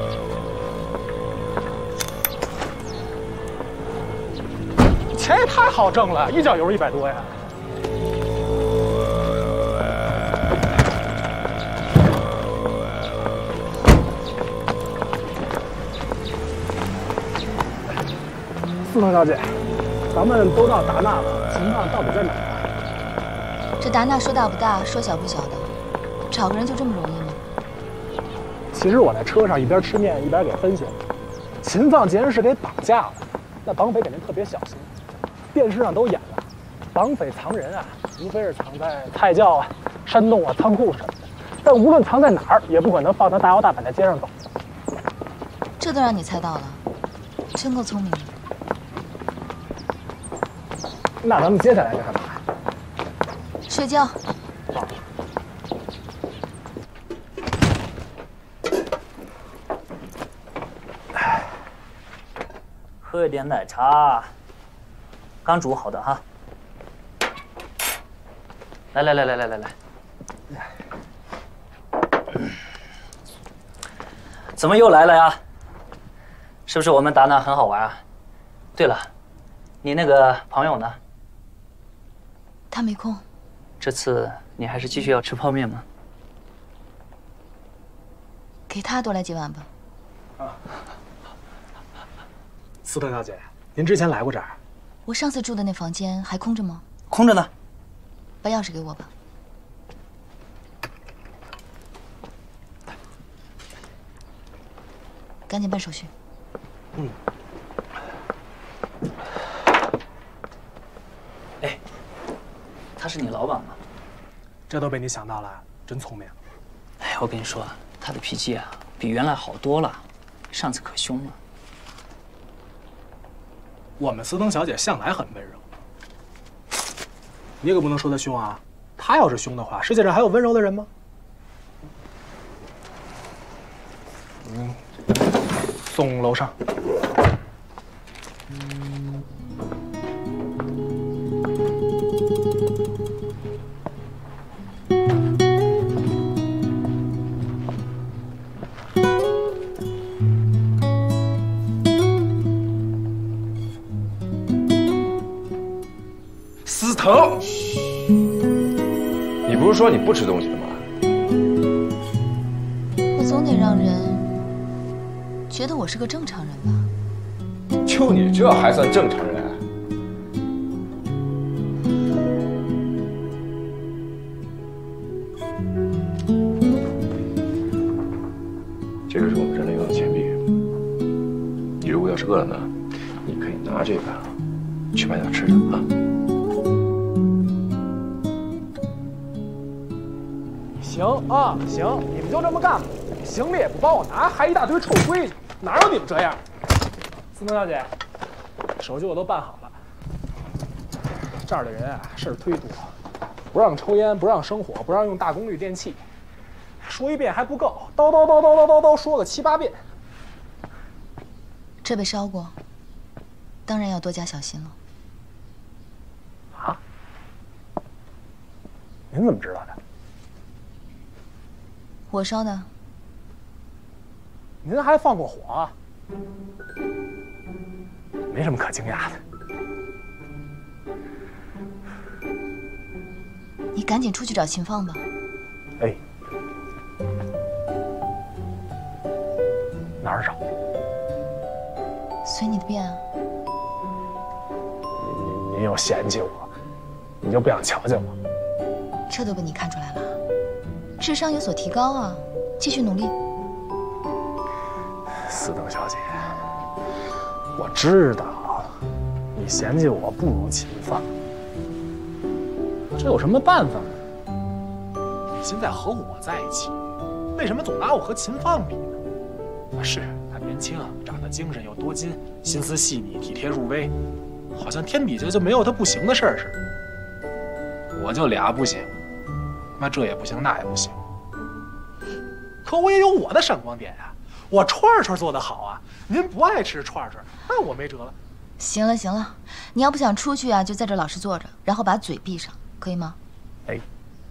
钱也太好挣了，一脚油100多呀！司藤小姐，咱们都到达那了，情况到底在哪儿？ 这达那说大不大，说小不小的，找个人就这么容易吗？ 其实我在车上一边吃面一边给分析了，秦放既然是给绑架了，那绑匪肯定特别小心。电视上都演了，绑匪藏人啊，无非是藏在菜窖啊、山洞啊、仓库什么的。但无论藏在哪儿，也不可能放他大摇大摆在街上走。 这都让你猜到了，真够聪明的。 那咱们接下来干什么？ 睡觉。 好。 喝一点奶茶，刚煮好的哈。来，怎么又来了呀？是不是我们达那很好玩啊？对了，你那个朋友呢？ 他没空。 这次你还是继续要吃泡面吗？ 给他多来几碗吧。 司藤小姐，您之前来过这儿？ 我上次住的那房间还空着吗？ 空着呢。 把钥匙给我吧。赶紧办手续。 哎，他是你老板吗？ 这都被你想到了，真聪明。 哎，我跟你说，他的脾气啊，比原来好多了。上次可凶了。 我们司藤小姐向来很温柔，你可不能说她凶啊！她要是凶的话，世界上还有温柔的人吗？送楼上。 司藤，你不是说你不吃东西的吗？ 我总得让人觉得我是个正常人吧？ 就你这还算正常人？这个是我们人类用的钱币。你如果要是饿了呢，你可以拿这个去买点吃的啊。 行啊，行，你们就这么干吧。行李也不帮我拿，还一大堆臭规矩，哪有你们这样？思能小姐，手续我都办好了。这儿的人啊，事儿忒多，不让抽烟，不让生火，不让用大功率电器。说一遍还不够，叨说个7、8遍。 这被烧过，当然要多加小心了。 啊？您怎么知道的？ 我烧的。 您还放过火啊？没什么可惊讶的。 你赶紧出去找秦放吧。 哎，哪儿找？ 随你的便啊。 您又嫌弃我，你就不想瞧瞧我？ 这都被你看出来了，智商有所提高啊！继续努力。 思等小姐，我知道你嫌弃我不如秦放，这有什么办法呢？你现在和我在一起，为什么总拿我和秦放比呢？是他年轻，长得精神又多金，心思细腻，体贴入微，好像天底下就没有他不行的事儿似的。我就俩不行，那这也不行，那也不行。可我也有我的闪光点啊！我串串做得好啊！您不爱吃串串，那我没辙了。 行了行了，你要不想出去啊，就在这老实坐着，然后把嘴闭上，可以吗？ 哎。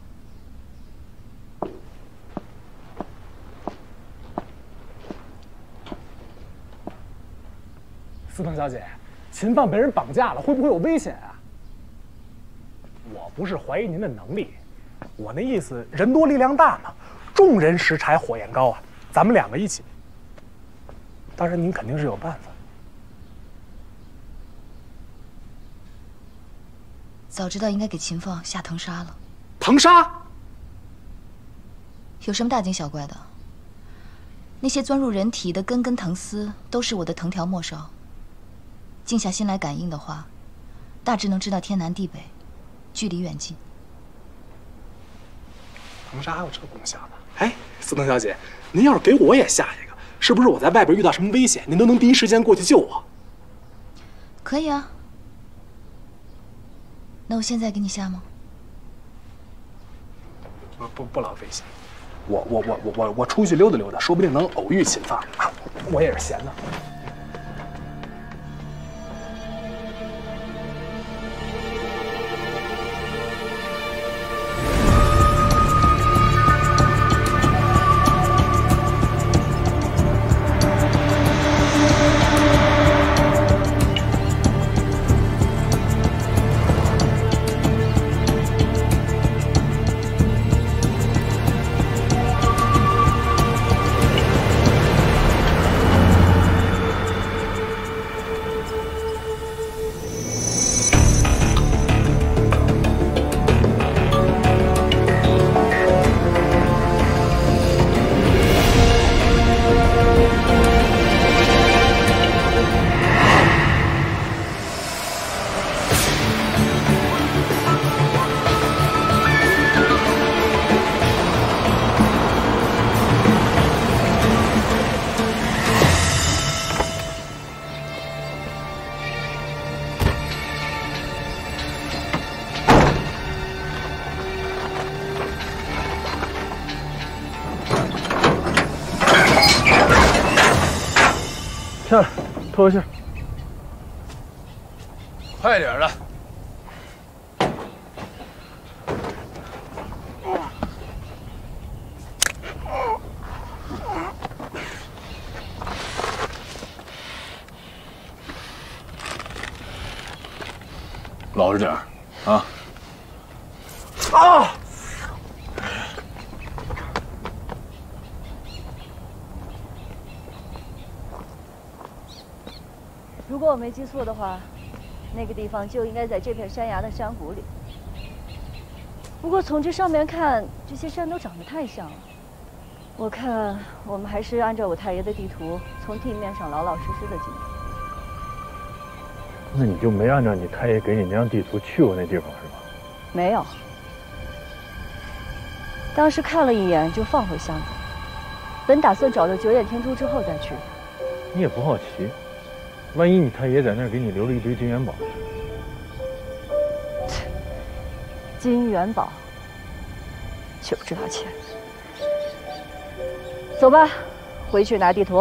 思腾小姐，秦放被人绑架了，会不会有危险啊？我不是怀疑您的能力，我那意思人多力量大嘛，众人拾柴火焰高啊，咱们两个一起。当然，您肯定是有办法。 早知道应该给秦放下藤杀了。 藤杀？ 有什么大惊小怪的？那些钻入人体的根藤丝都是我的藤条末梢。静下心来感应的话，大致能知道天南地北，距离远近。 藤杀有这功效的？哎，思腾小姐，您要是给我也下一个，是不是我在外边遇到什么危险，您都能第一时间过去救我？ 可以啊。那我现在给你下吗？ 不浪费心。我出去溜达溜达，说不定能偶遇秦放。我也是闲的。下来，透个气儿。 快点的。老实点儿，啊！ 啊！ 如果我没记错的话，那个地方就应该在这片山崖的山谷里。不过从这上面看，这些山都长得太像了。我看我们还是按照我太爷的地图，从地面上老老实实的进去。 那你就没按照你太爷给你那张地图去过那地方是吧？ 没有。 当时看了一眼就放回箱子，本打算找到9点天珠之后再去。 你也不好奇，万一你太爷在那儿给你留了一堆金元宝？ 金元宝就知道钱。走吧，回去拿地图。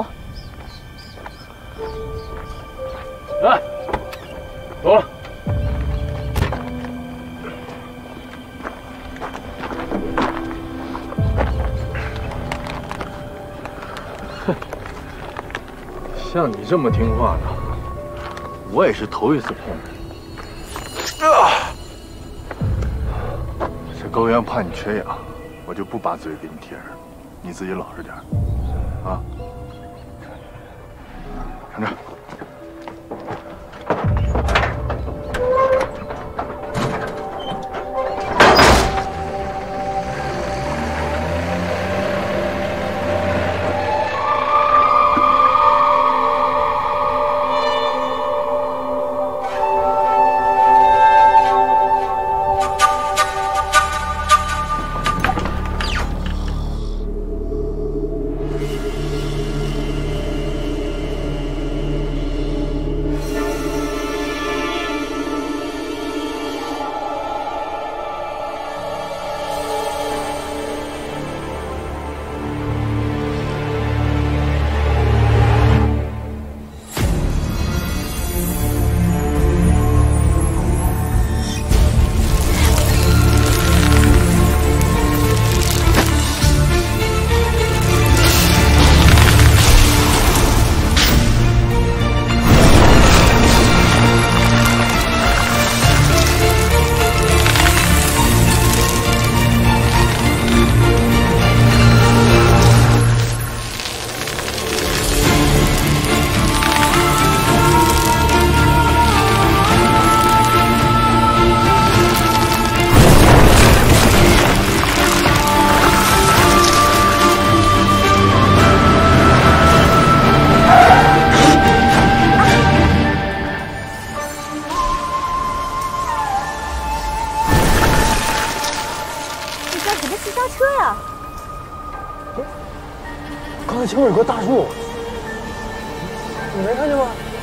来，走了。像你这么听话的，我也是头一次碰见。 这高原怕你缺氧，我就不把嘴给你贴上，你自己老实点啊。看这。 前面有棵大树，你没看见吗？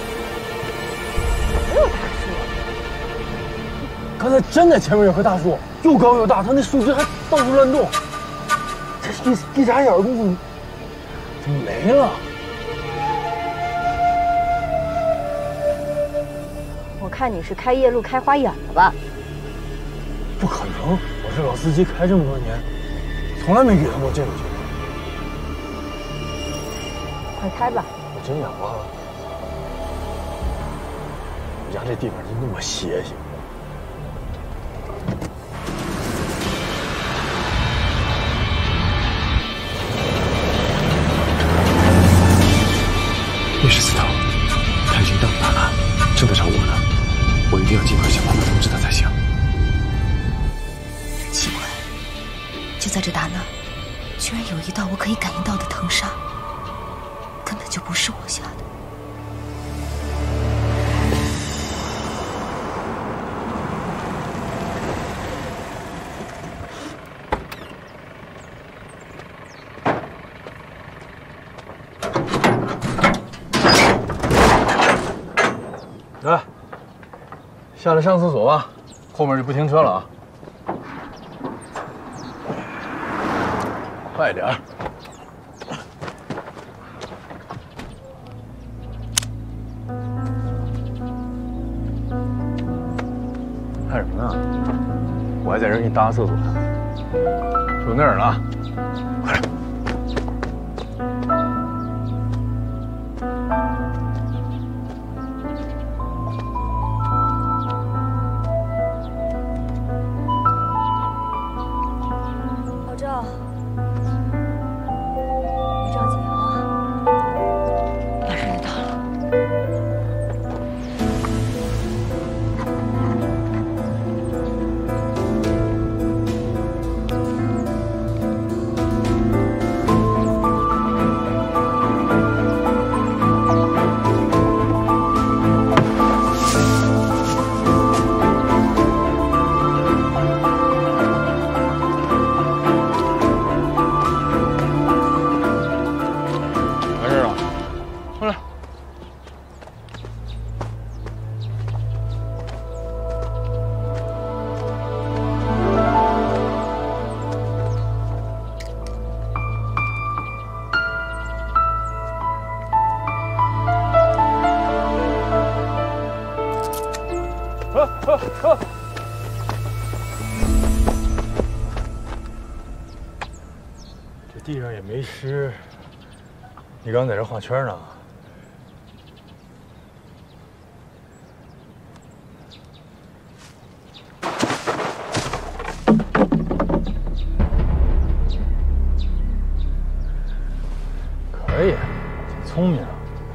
没有大树。 刚才真的前面有棵大树，又高又大，它那树枝还到处乱动。这一眨眼功夫，怎么没了？ 我看你是开夜路开花眼了吧？ 不可能，我这老司机开这么多年，从来没遇到过这种情况。 快开吧！ 我真仰望了，我们家这地方就那么邪性。 叶氏司头，他已经到达了，正在找我呢。我一定要尽快想办法阻止他才行。 奇怪，就在这刹那，居然有一道我可以感应到的藤纱。根本就不是我下的。 来，下来上厕所吧，后面就不停车了啊。快点。看什么呢？我还在这儿给你搭个厕所呢，就那儿呢，快点！ 老赵，别着急啊，马上就到了。 这地上也没湿，你刚在这画圈呢？可以，挺聪明啊。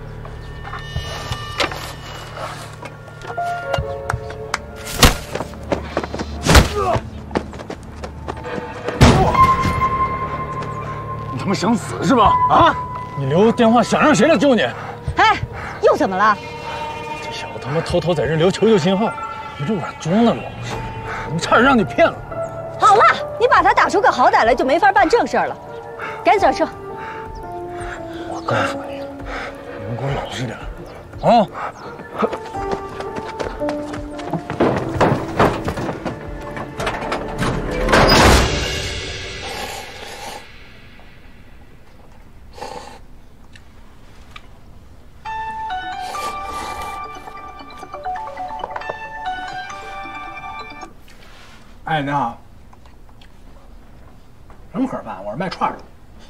你他妈想死是吧？啊！你留电话想让谁来救你？ 哎，又怎么了？ 这小子他妈偷偷在这留求救信号，一路上装的老实，我们差点让你骗了。 好了，你把他打出个好歹来，就没法办正事了。赶紧上车。 我告诉你，你们给我老实点，啊！ 哎，您好，什么盒饭？我是卖串的，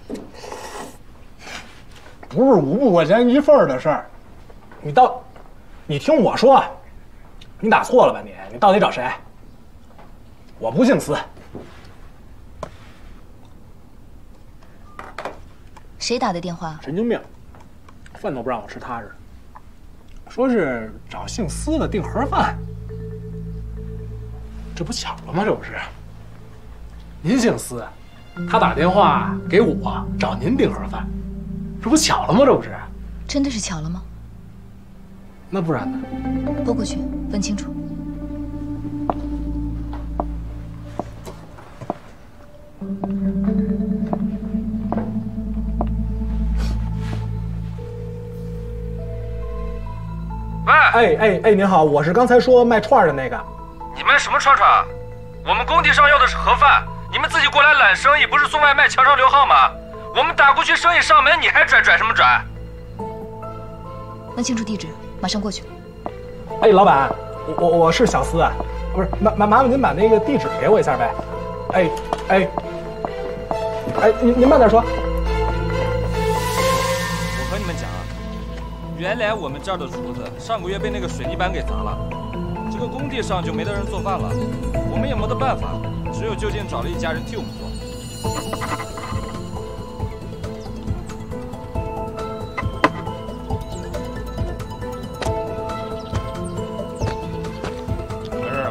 不是5块钱一份的事儿。你听我说，你打错了吧？你到底找谁？我不姓司。 谁打的电话？ 神经病，饭都不让我吃踏实。说是找姓司的订盒饭。 这不巧了吗？这不是，您姓司，他打电话给我找您订盒饭，这不巧了吗？这不是， 真的是巧了吗？ 那不然呢？ 拨过去问清楚。 喂，哎，您好，我是刚才说卖串的那个。 你们什么串串？我们工地上要的是盒饭，你们自己过来揽生意，不是送外卖墙上留号吗？我们打过去生意上门，你还拽什么拽？ 问清楚地址，马上过去。 哎，老板，我是小司啊，不是麻烦您把那个地址给我一下呗。哎，您慢点说。 我和你们讲啊，原来我们这儿的厨子上个月被那个水泥板给砸了。 这个工地上就没得人做饭了，我们也没得办法，只有就近找了一家人替我们做。没事啊。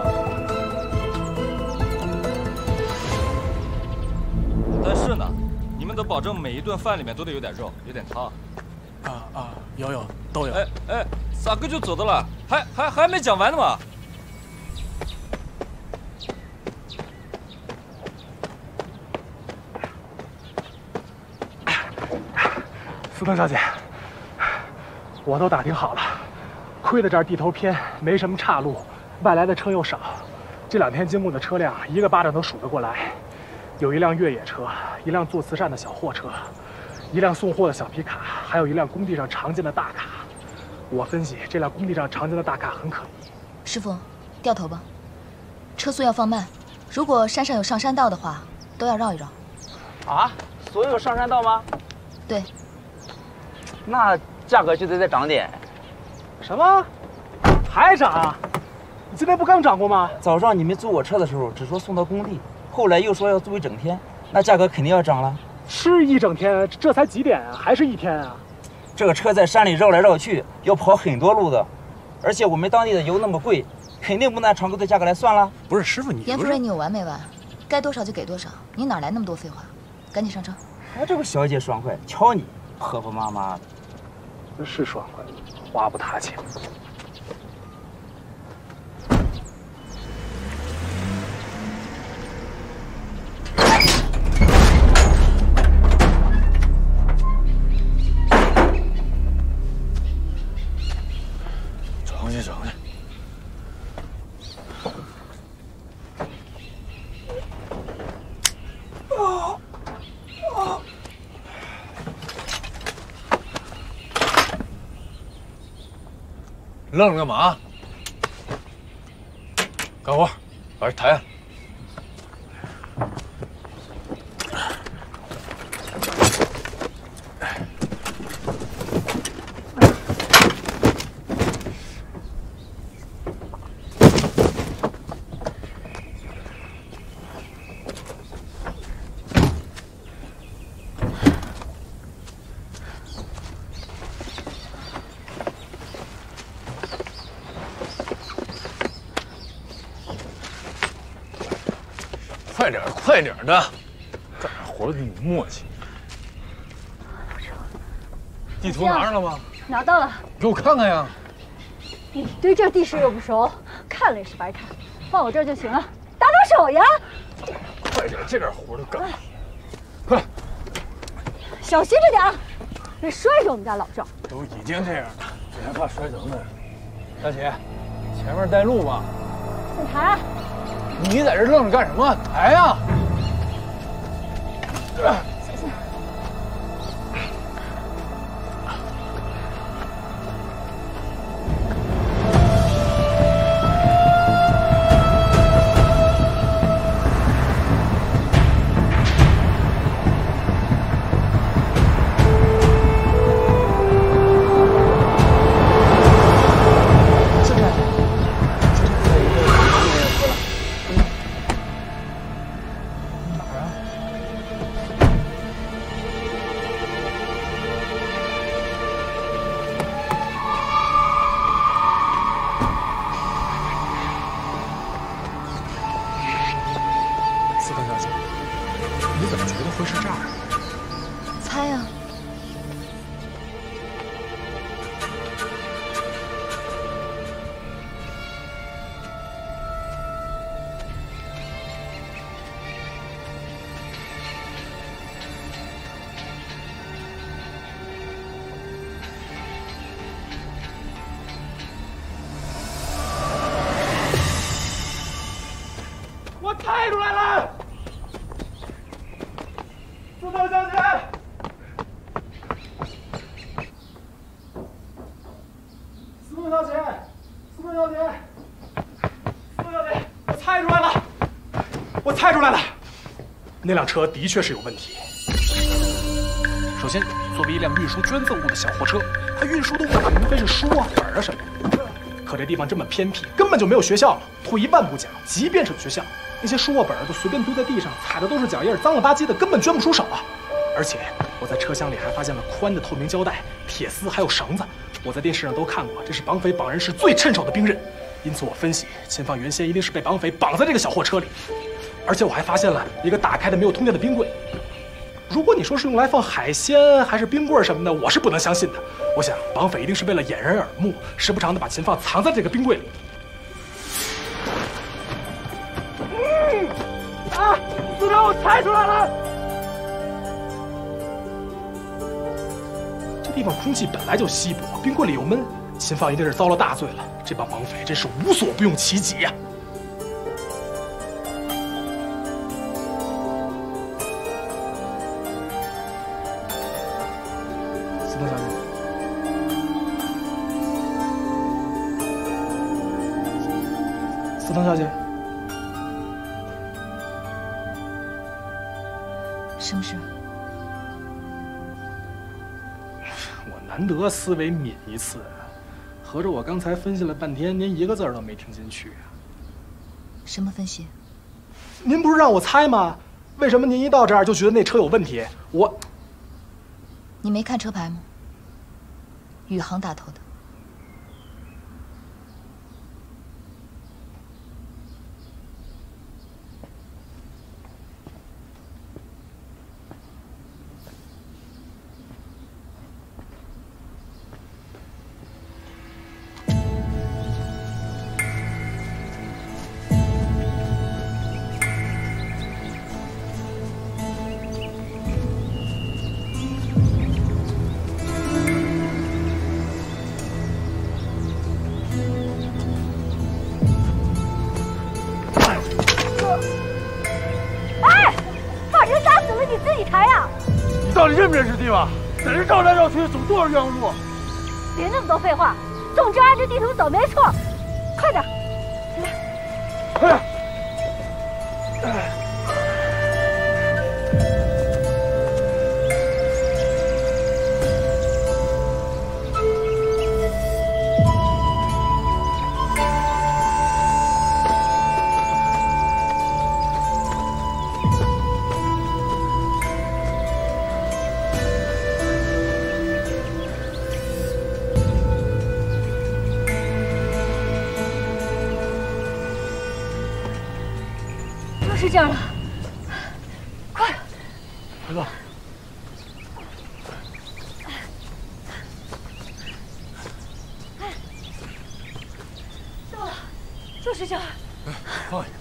但是呢，你们得保证每一顿饭里面都得有点肉，有点汤。 有都有。 哎，咋个就走的了？还没讲完呢嘛。 司藤小姐，我都打听好了，亏得这儿地头偏，没什么岔路，外来的车又少，这2天经过的车辆一个巴掌都数得过来，有一辆越野车，一辆做慈善的小货车，一辆送货的小皮卡，还有一辆工地上常见的大卡。我分析，这辆工地上常见的大卡很可疑。 师傅，掉头吧，车速要放慢，如果山上有上山道的话，都要绕一绕。 啊？所有上山道吗？ 对。 那价格就得再涨点。 什么？还涨？你今天不刚涨过吗？ 早上你们租我车的时候只说送到工地，后来又说要租一整天，那价格肯定要涨了。 是一整天，这才几点啊？还是1天啊？ 这个车在山里绕来绕去，要跑很多路的，而且我们当地的油那么贵，肯定不拿常规的价格来算了。 不是师傅， 严夫人，你有完没完？该多少就给多少，你哪来那么多废话？赶紧上车。 哎，这不小姐爽快，瞧你婆婆妈妈的。 是爽快，话不踏情。 转过去，转过去。愣着干嘛？ 干活，把这抬上。快点，快点的！干活得你磨叽。地图拿上了吗？ 拿到了。 给我看看呀！ 你对这地势又不熟，看了也是白看，放我这儿就行了。打打手呀！ 快点，这点活都干完了。快， 小心着点儿，别摔着我们家老赵。 都已经这样了，这还怕摔跤呢？大姐，前面带路吧。 你抬。 你在这愣着干什么？抬呀！ 小心。 猜出来了，司藤小姐，司藤小姐，司藤小姐，司藤小姐，我猜出来了，我猜出来了，那辆车的确是有问题。首先，作为一辆运输捐赠物的小货车，它运输的物品无非是书啊、本啊什么的。可这地方这么偏僻，根本就没有学校嘛。退一万步讲，即便是有学校，那些书啊本都随便堆在地上，踩的都是脚印，脏了吧唧的，根本捐不出手啊。而且我在车厢里还发现了宽的透明胶带、铁丝还有绳子，我在电视上都看过，这是绑匪绑人时最趁手的兵刃。因此我分析，秦放原先一定是被绑匪绑在这个小货车里。而且我还发现了一个打开的没有通电的冰柜。如果你说是用来放海鲜还是冰棍什么的，我是不能相信的。我想绑匪一定是为了掩人耳目，时不常的把秦放藏在这个冰柜里。司长，我猜出来了，这地方空气本来就稀薄，冰柜里又闷，秦放一定是遭了大罪了。这帮绑匪真是无所不用其极呀！司藤小姐，司藤小姐， 什么事？ 我难得思维泯一次，合着我刚才分析了半天，您一个字儿都没听进去啊？ 什么分析？ 您不是让我猜吗？为什么您一到这儿就觉得那车有问题？ 你没看车牌吗？宇航打头的。 到底认不认识地方？在这绕来绕去，走多少冤枉路？ 别那么多废话，总之按着地图走没错。快点，起来！ 是这样了，快， 来吧。 到了，就是这儿。 哎，放下。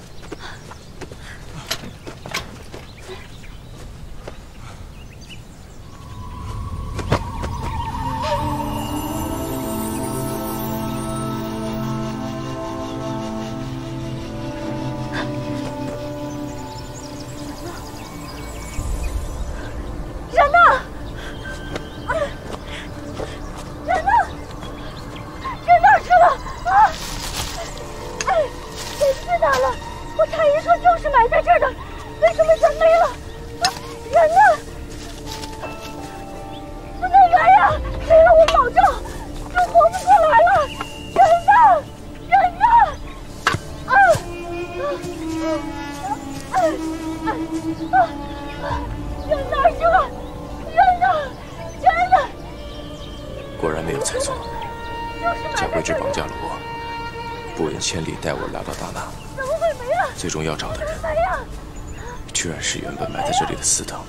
果然没有猜错，贾桂芝绑架了我，不远千里带我来到大纳，最终要找的人，居然是原本埋在这里的司藤。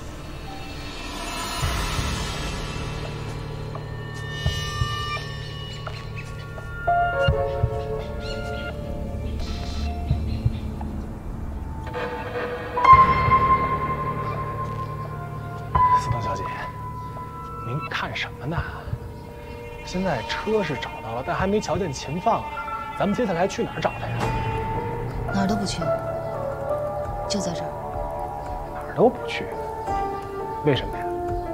司藤小姐，您看什么呢？现在车是找到了，但还没瞧见秦放啊。咱们接下来去哪儿找他呀？ 哪儿都不去，就在这儿。 哪儿都不去？为什么呀？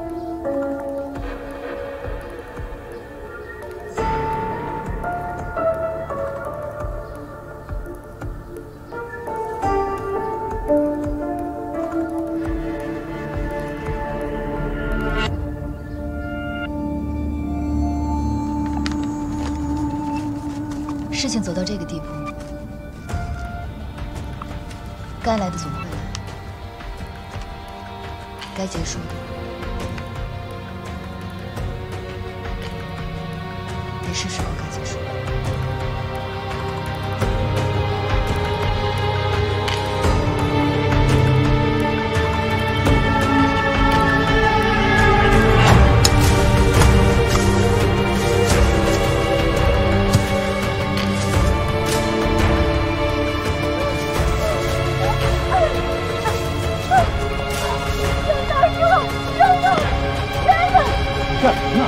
事情走到这个地步，该来的总会来，该结束的也是时候该结束了。 干什么呢？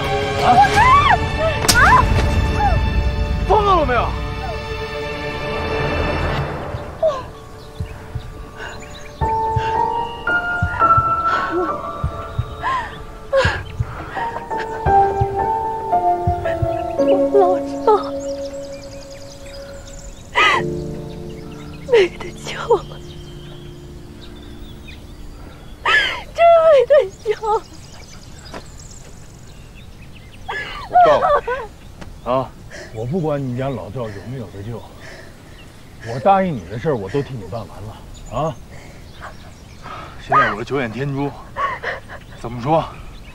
疯了没有？ 老赵，没得救了，真没得救了。 我告诉你啊，我不管你家老赵有没有得救，我答应你的事儿我都替你办完了啊。现在我的九眼天珠怎么说？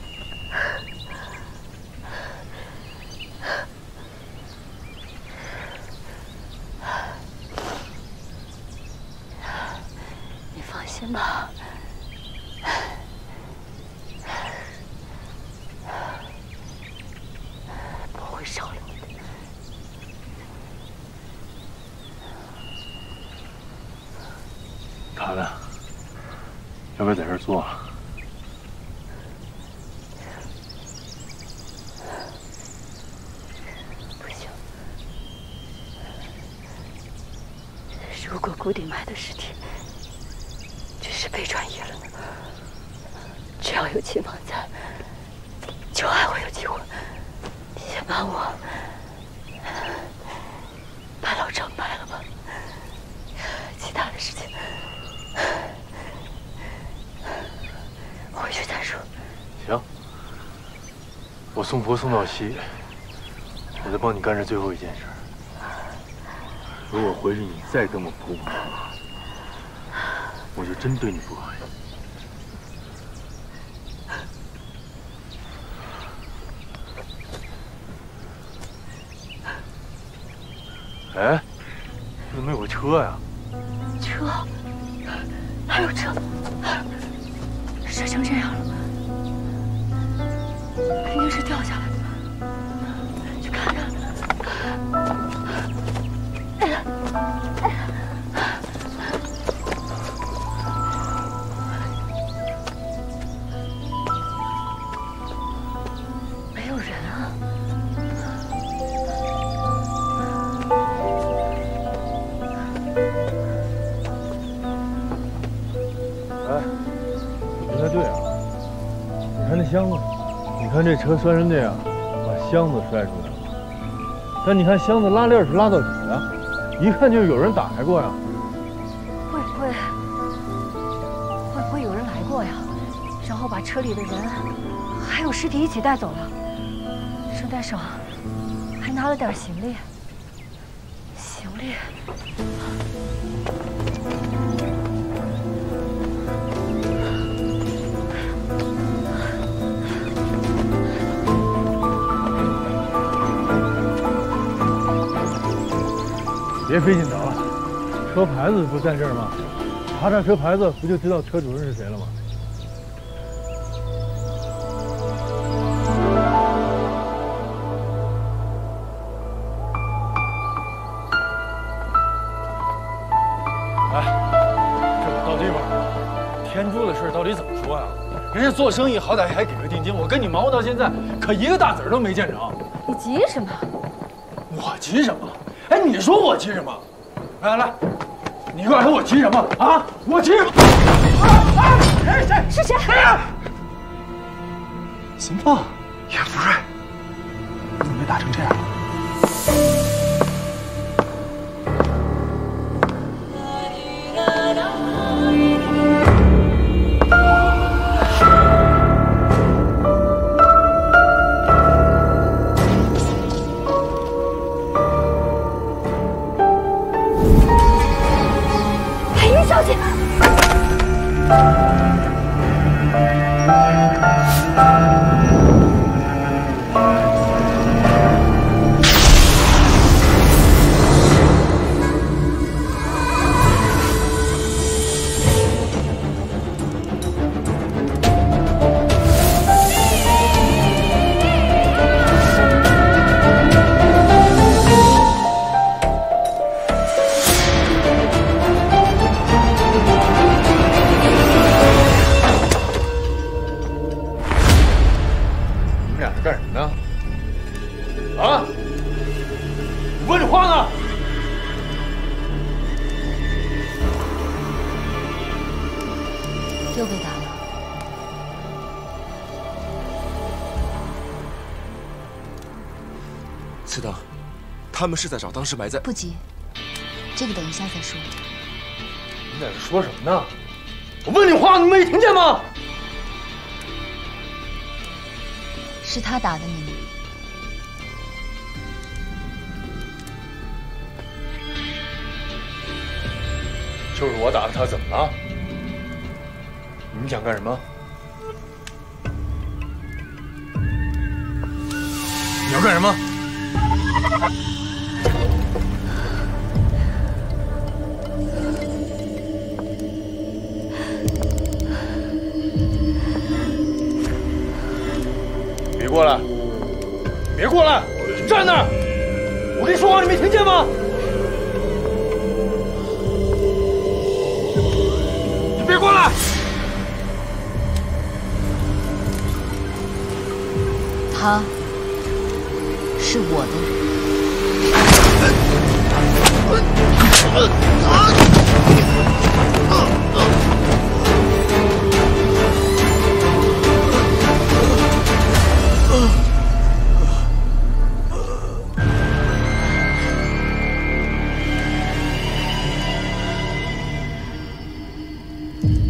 你放心吧。少了你的， 他呢？要不要在这儿坐？ 不行，如果谷底埋的尸体只是被转移了呢？只要有秦放在，就还会有机会。先把老赵埋了吧， 我送佛送到西，我再帮你干这最后一件事。如果回去你再跟我婆婆说话，我就真对你不可以。哎，这怎么有个车呀？ 车，还有车，摔成这样了，肯定是掉下来的。去看看。没有人啊。 哎，你不太对啊！你看那箱子，你看这车摔成这样，把箱子摔出来了。但你看箱子拉链是拉到底的，一看就有人打开过呀。 会不会有人来过呀？然后把车里的人还有尸体一起带走了，顺带手还拿了点行李。行李。 别费劲得了，车牌子不在这儿吗？查查车牌子，不就知道车主人是谁了吗？哎，这我到地方了，天珠的事到底怎么说呀？人家做生意好歹还给个定金，我跟你忙活到现在，可一个大子儿都没见着。 你急什么？ 我急什么？哎，你说我急什么？来，你告诉我急什么啊？我急什么？谁？ 是谁？ 谁呀？ 秦放， 严福瑞， 你怎么被打成这样了？ 小姐， 干什么呢？啊！我问你话呢！ 又被打了。 次当，他们是在找当时埋在…… 不急，这个等一下再说。 你在这说什么呢？我问你话，你没听见吗？ 是他打的你吗？ 就是我打的他，怎么了？你想干什么？你要干什么？别过来！别过来！站那儿！我跟你说话，你没听见吗？你别过来！ 他是我的人。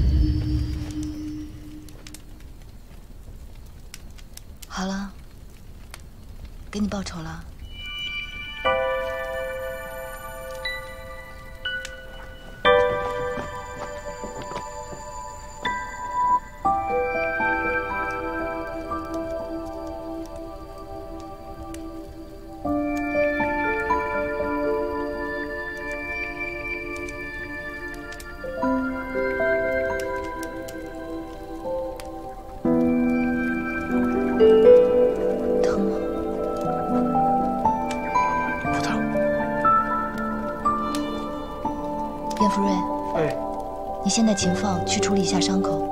好了， 给你报仇了。 燕福瑞，你先带秦放去处理一下伤口。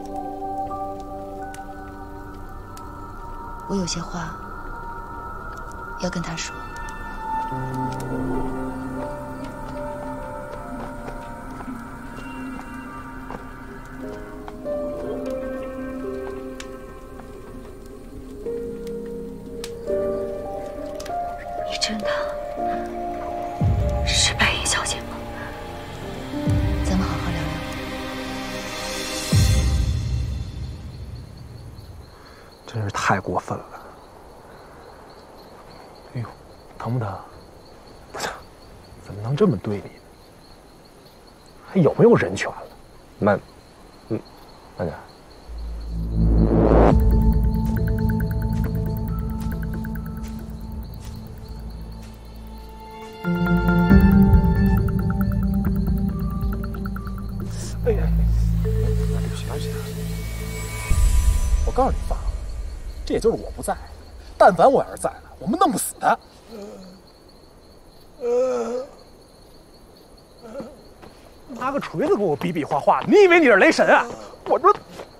我有些话要跟他说。 你真的是白银小姐吗？ 咱们好好聊聊。 真是太过分了！哎呦，疼不疼？不疼，怎么能这么对你呢？还有没有人权了？ 慢点。 哎呀，对不起。我告诉你爸，这也就是我不在，但凡我要是在了，我们弄不死他。拿个锤子跟我比比划划，你以为你是雷神啊？我说。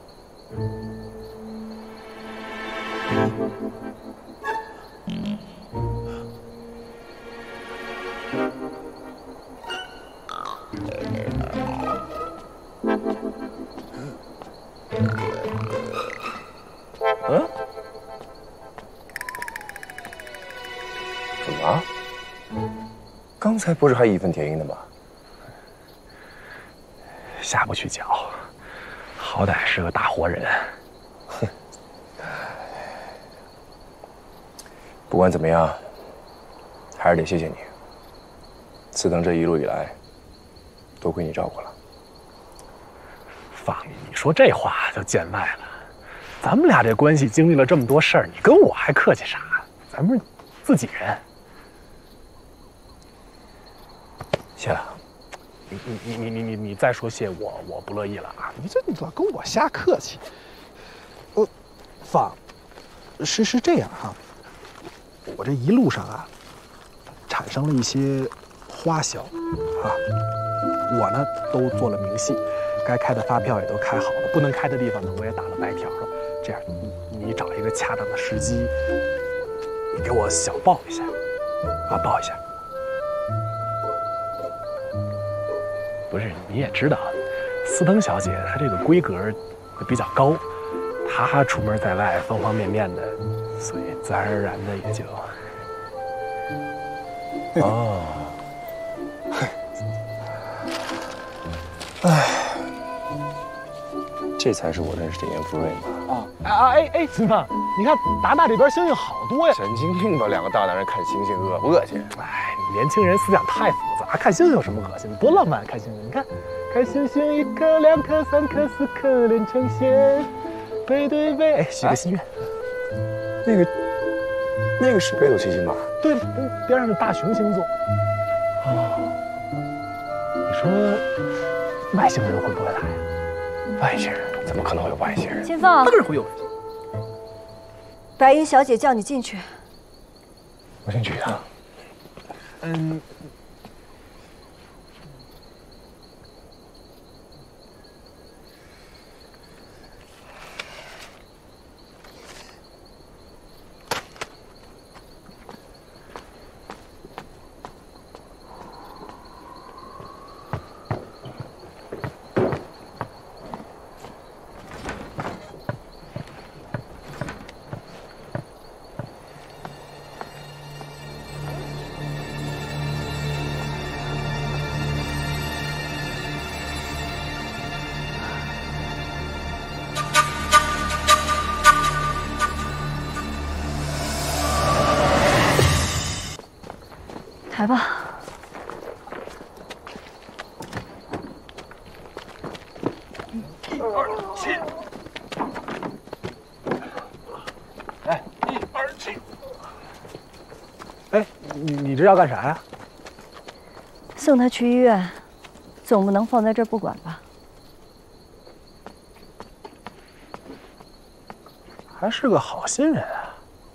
怎么了？刚才不是还义愤填膺的吗？ 下不去脚，好歹是个大活人。 哼。不管怎么样，还是得谢谢你。司藤这一路以来，多亏你照顾了。 放你说这话就见外了。咱们俩这关系经历了这么多事儿，你跟我还客气啥？咱们自己人。 谢了。 你再说谢我不乐意了啊！你老跟我瞎客气。放，是这样哈，我这一路上啊，产生了一些花销啊，我呢都做了明细，该开的发票也都开好了，不能开的地方呢我也打了白条了。这样，你找一个恰当的时机，你给我小报一下，啊，报一下。不是，你也知道，司藤小姐她这个规格比较高，她出门在外方方面面的，所以自然而然的也就…… 哦，哎，这才是我认识的严福瑞嘛！ 神经病吧，两个大男人看星星恶不恶心？ 哎，你年轻人思想太复杂，看星星有什么恶心？多浪漫，看星星！你看，看星星一颗、两颗、三颗、四颗连成线，背对背。哎，许个心愿。 那个是北斗七星吧？ 对，边上是大熊星座。哦，你说外星人会不会来？外星人怎么可能会有外星人？ 秦放， 当然会有。 白银小姐叫你进去。 我先去啊。 1、2、7。 哎 ，1、2、7。 哎，你这要干啥呀？ 送他去医院，总不能放在这儿不管吧？ 还是个好心人啊。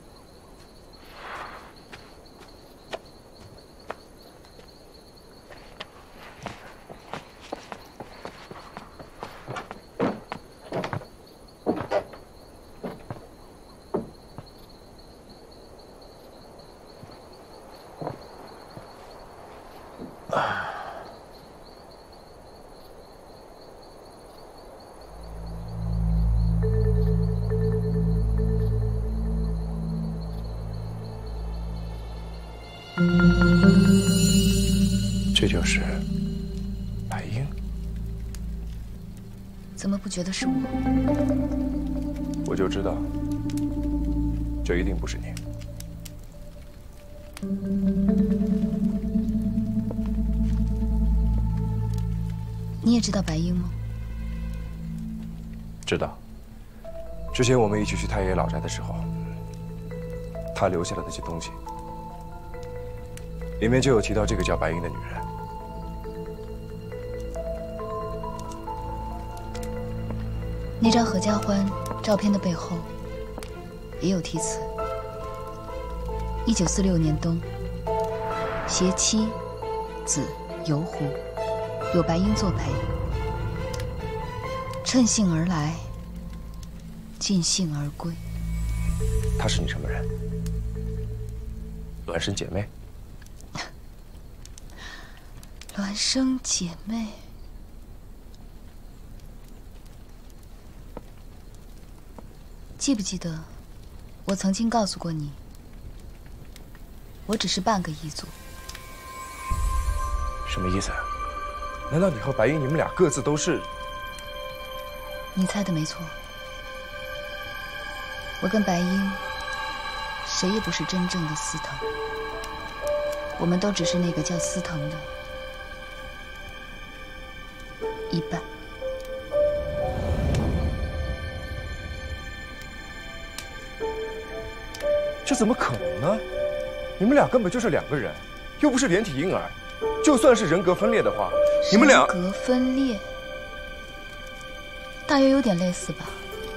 这就是白英。 怎么不觉得是我？ 我就知道，这一定不是你。 你也知道白英吗？ 知道。之前我们一起去太爷老宅的时候，他留下的那些东西，里面就有提到这个叫白英的女人。 那张合家欢照片的背后，也有题词：1946年冬，携妻、子游湖，有白英作陪。趁兴而来，尽兴而归。 她是你什么人？孪生姐妹？ 孪生姐妹。 记不记得，我曾经告诉过你，我只是半个彝族。 什么意思啊？难道你和白英，你们俩各自都是？ 你猜的没错，我跟白英，谁也不是真正的司藤，我们都只是那个叫司藤的一半。 这怎么可能呢？你们俩根本就是两个人，又不是连体婴儿。就算是人格分裂的话，你们俩人格分裂，大约有点类似吧。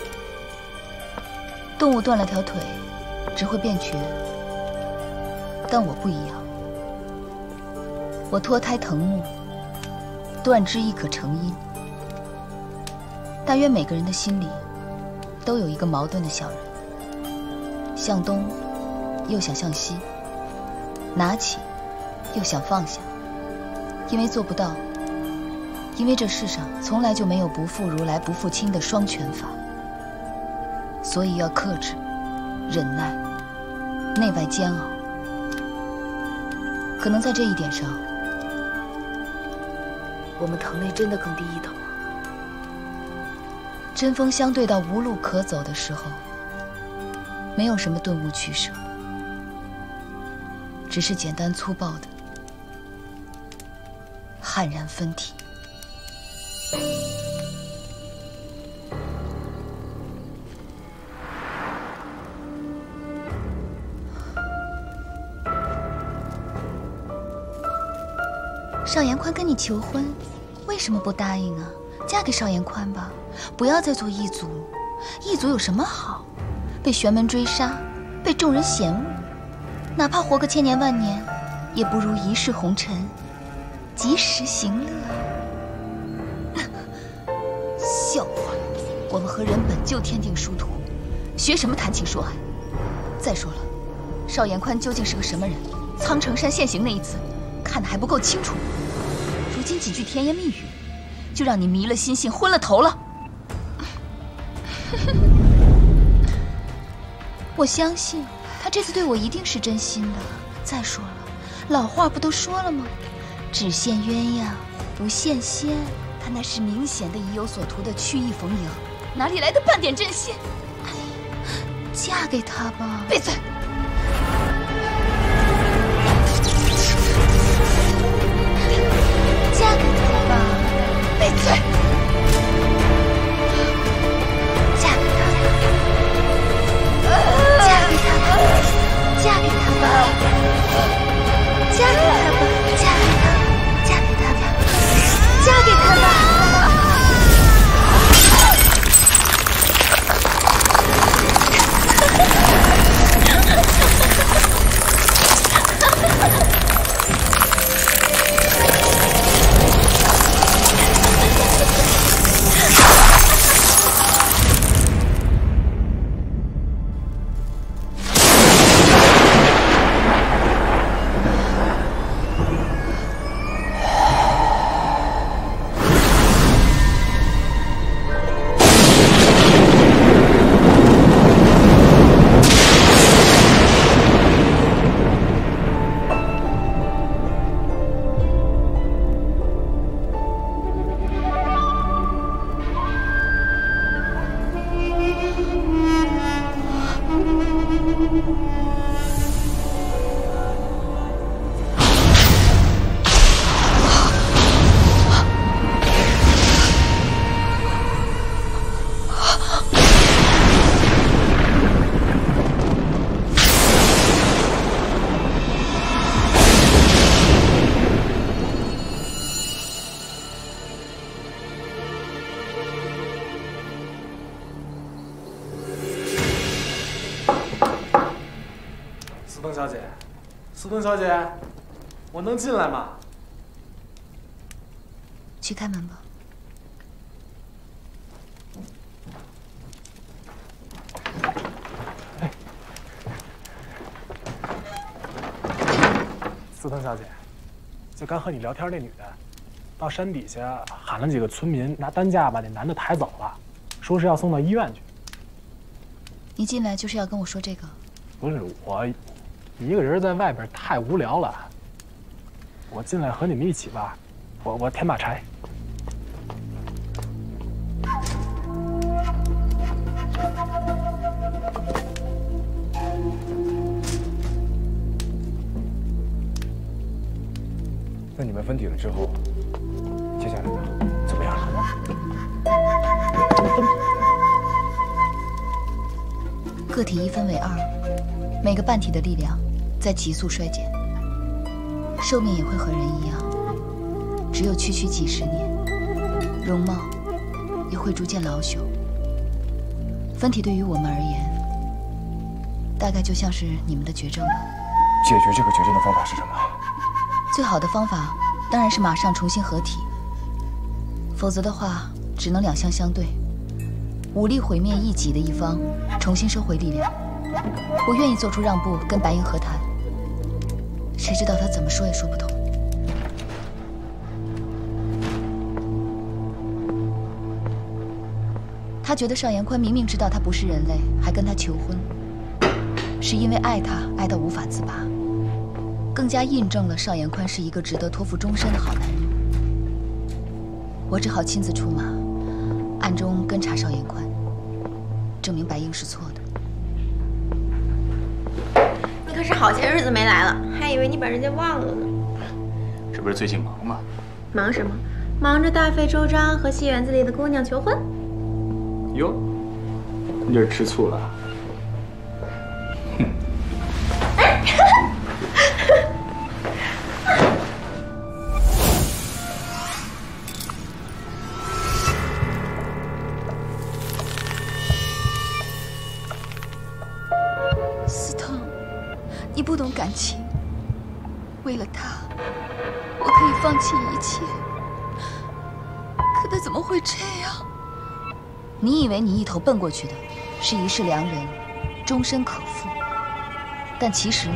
动物断了条腿，只会变瘸，但我不一样。我脱胎腾木，断肢亦可成阴。大约每个人的心里，都有一个矛盾的小人，向东。 又想向西，拿起，又想放下，因为做不到，因为这世上从来就没有不负如来不负卿的双全法，所以要克制、忍耐，内外煎熬。可能在这一点上，我们藤类真的更低一头。针锋相对到无路可走的时候，没有什么顿悟取舍。 只是简单粗暴的悍然分体。邵延宽跟你求婚，为什么不答应啊？嫁给邵延宽吧，不要再做异族。异族有什么好？被玄门追杀，被众人嫌恶。 哪怕活个千年万年，也不如一世红尘，及时行乐。笑话！我们和人本就天定殊途，学什么谈情说爱？再说了，邵延宽究竟是个什么人？苍城山现形那一次，看得还不够清楚。如今几句甜言蜜语，就让你迷了心性，昏了头了。我相信。 他这次对我一定是真心的。再说了，老话不都说了吗？只羡鸳鸯不羡仙。他那是明显的已有所图的曲意逢迎，哪里来的半点真心？嫁给他吧！闭嘴！嫁给他吧！闭嘴！ 小姐，司顿小姐，我能进来吗？ 去开门吧。 司顿小姐，就刚和你聊天那女的，到山底下喊了几个村民，拿担架把那男的抬走了，说是要送到医院去。 你进来就是要跟我说这个？ 不是我，一个人在外边太无聊了。我进来和你们一起吧，我添把柴。 那你们分体了之后，接下来呢？怎么样了？ 个体一分为二，每个半体的力量在急速衰减，寿命也会和人一样，只有区区几十年，容貌也会逐渐老朽。分体对于我们而言，大概就像是你们的绝症吧。 解决这个绝症的方法是什么？ 最好的方法当然是马上重新合体，否则的话，只能两相相对，武力毁灭一己的一方，重新收回力量。我愿意做出让步，跟白银和谈。谁知道他怎么说也说不通。他觉得邵延宽明明知道他不是人类，还跟他求婚，是因为爱他，爱到无法自拔，更加印证了邵延宽是一个值得托付终身的好男人。我只好亲自出马，暗中跟查邵延宽，证明白英是错的。 你可是好些日子没来了，还以为你把人家忘了呢。 这不是最近忙吗？ 忙什么？忙着大费周章和戏园子里的姑娘求婚。 哟，你这是吃醋了？哼！ 司藤，你不懂感情，为了他，我可以放弃一切。可他怎么会这样？你以为你一头奔过去的是一世良人，终身可负，但其实，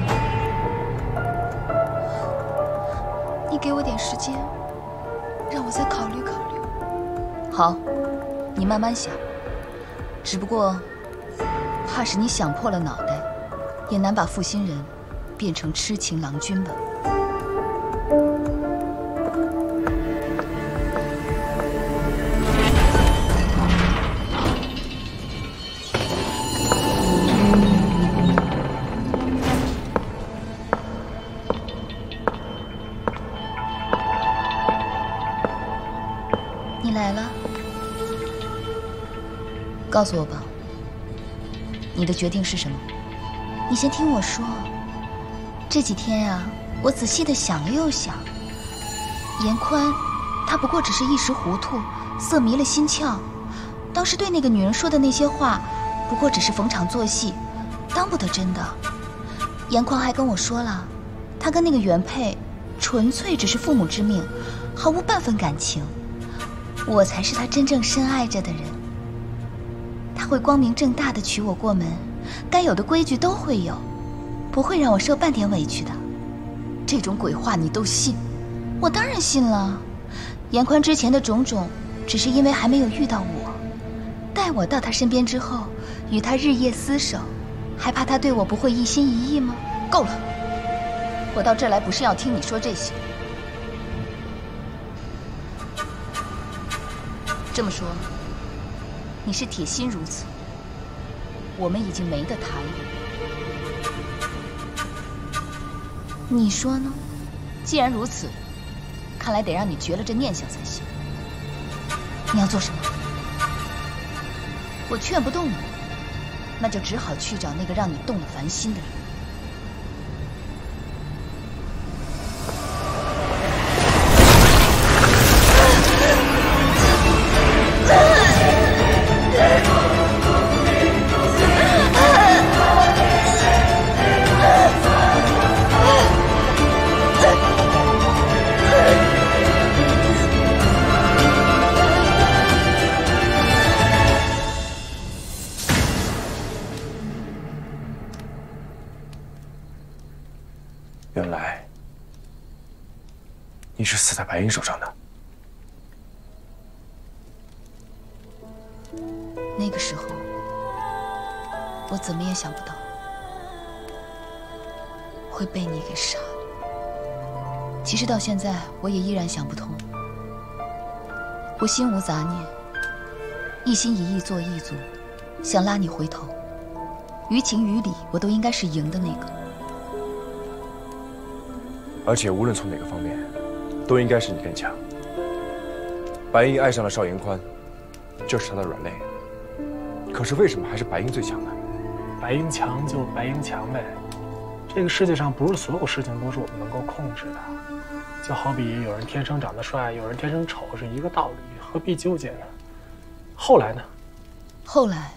你给我点时间，让我再考虑考虑。好，你慢慢想。只不过，怕是你想破了脑袋，也难把负心人变成痴情郎君吧。你来了，告诉我吧，你的决定是什么？你先听我说。这几天呀，我仔细的想了又想，严宽，他不过只是一时糊涂，色迷了心窍。当时对那个女人说的那些话，不过只是逢场作戏，当不得真的。严宽还跟我说了，他跟那个原配，纯粹只是父母之命，毫无半分感情。我才是他真正深爱着的人。他会光明正大的娶我过门，该有的规矩都会有，不会让我受半点委屈的。这种鬼话你都信？我当然信了。严宽之前的种种，只是因为还没有遇到我。待我到他身边之后，与他日夜厮守，还怕他对我不会一心一意吗？够了，我到这儿来不是要听你说这些。这么说，你是铁心如此，我们已经没得谈了。你说呢？既然如此，看来得让你绝了这念想才行。你要做什么？我劝不动你，那就只好去找那个让你动了凡心的人。 白英手上的。 那个时候，我怎么也想不到会被你给杀了。其实到现在，我也依然想不通。我心无杂念，一心一意做异族，想拉你回头。于情于理，我都应该是赢的那个。 而且无论从哪个方面，都应该是你更强。白英爱上了邵延宽，这是他的软肋。可是为什么还是白英最强呢？ 白英强就白英强呗。这个世界上不是所有事情都是我们能够控制的。就好比有人天生长得帅，有人天生丑，是一个道理，何必纠结呢？后来呢？ 后来，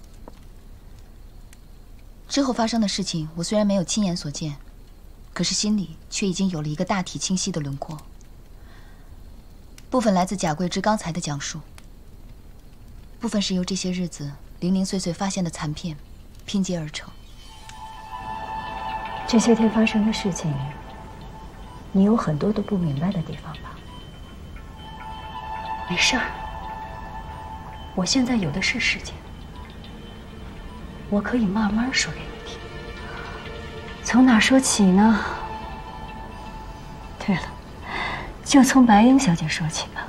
之后发生的事情，我虽然没有亲眼所见，可是心里却已经有了一个大体清晰的轮廓。部分来自贾桂枝刚才的讲述，部分是由这些日子零零碎碎发现的残片拼接而成。 这些天发生的事情，你有很多都不明白的地方吧？没事儿，我现在有的是时间，我可以慢慢说给你听。从哪说起呢？对了，就从白英小姐说起吧。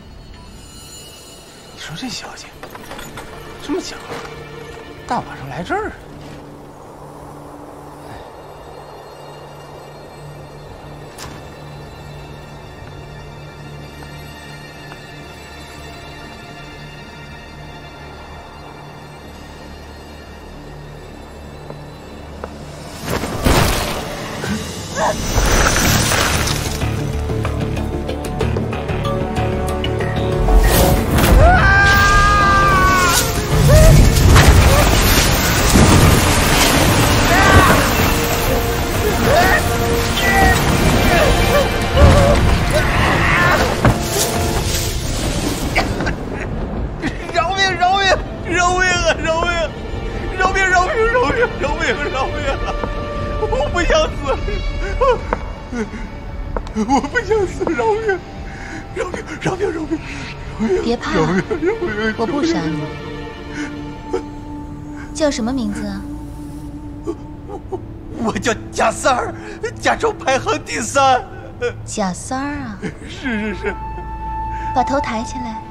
你说这小姐这么巧，大晚上来这儿？ 我不想死，饶命！饶命！ 别怕，我不杀你。叫什么名字啊？ 我叫贾三儿，贾州排行第3。 贾三儿啊？ 是。 把头抬起来。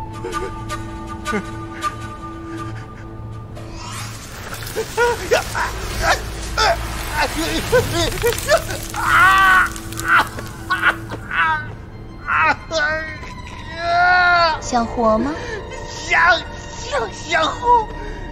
想活吗？ 想活。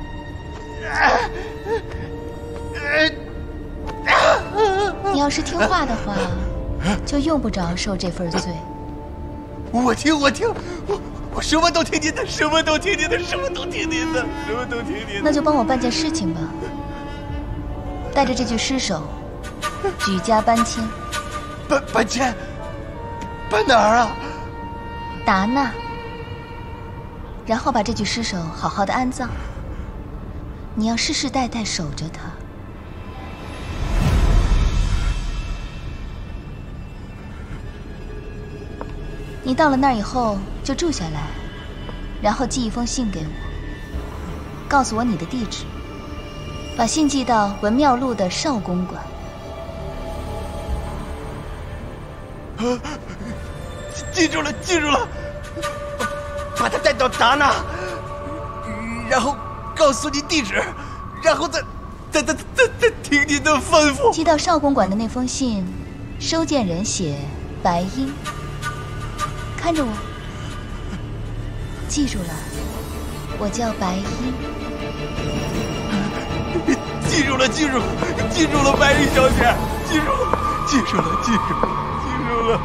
你要是听话的话，就用不着受这份罪。 我听，我什么都听您的，什么都听您的。 那就帮我办件事情吧。带着这具尸首，举家搬迁。 搬迁？搬哪儿啊？ 达那。然后把这具尸首好好的安葬。你要世世代代守着它。你到了那儿以后就住下来，然后寄一封信给我，告诉我你的地址，把信寄到文庙路的少公馆。 记住了，把他带到达那，然后告诉你地址，然后再听你的吩咐。 寄到少公馆的那封信，收件人写白英。看着我，记住了，我叫白英。 记住了，白英小姐，记住了。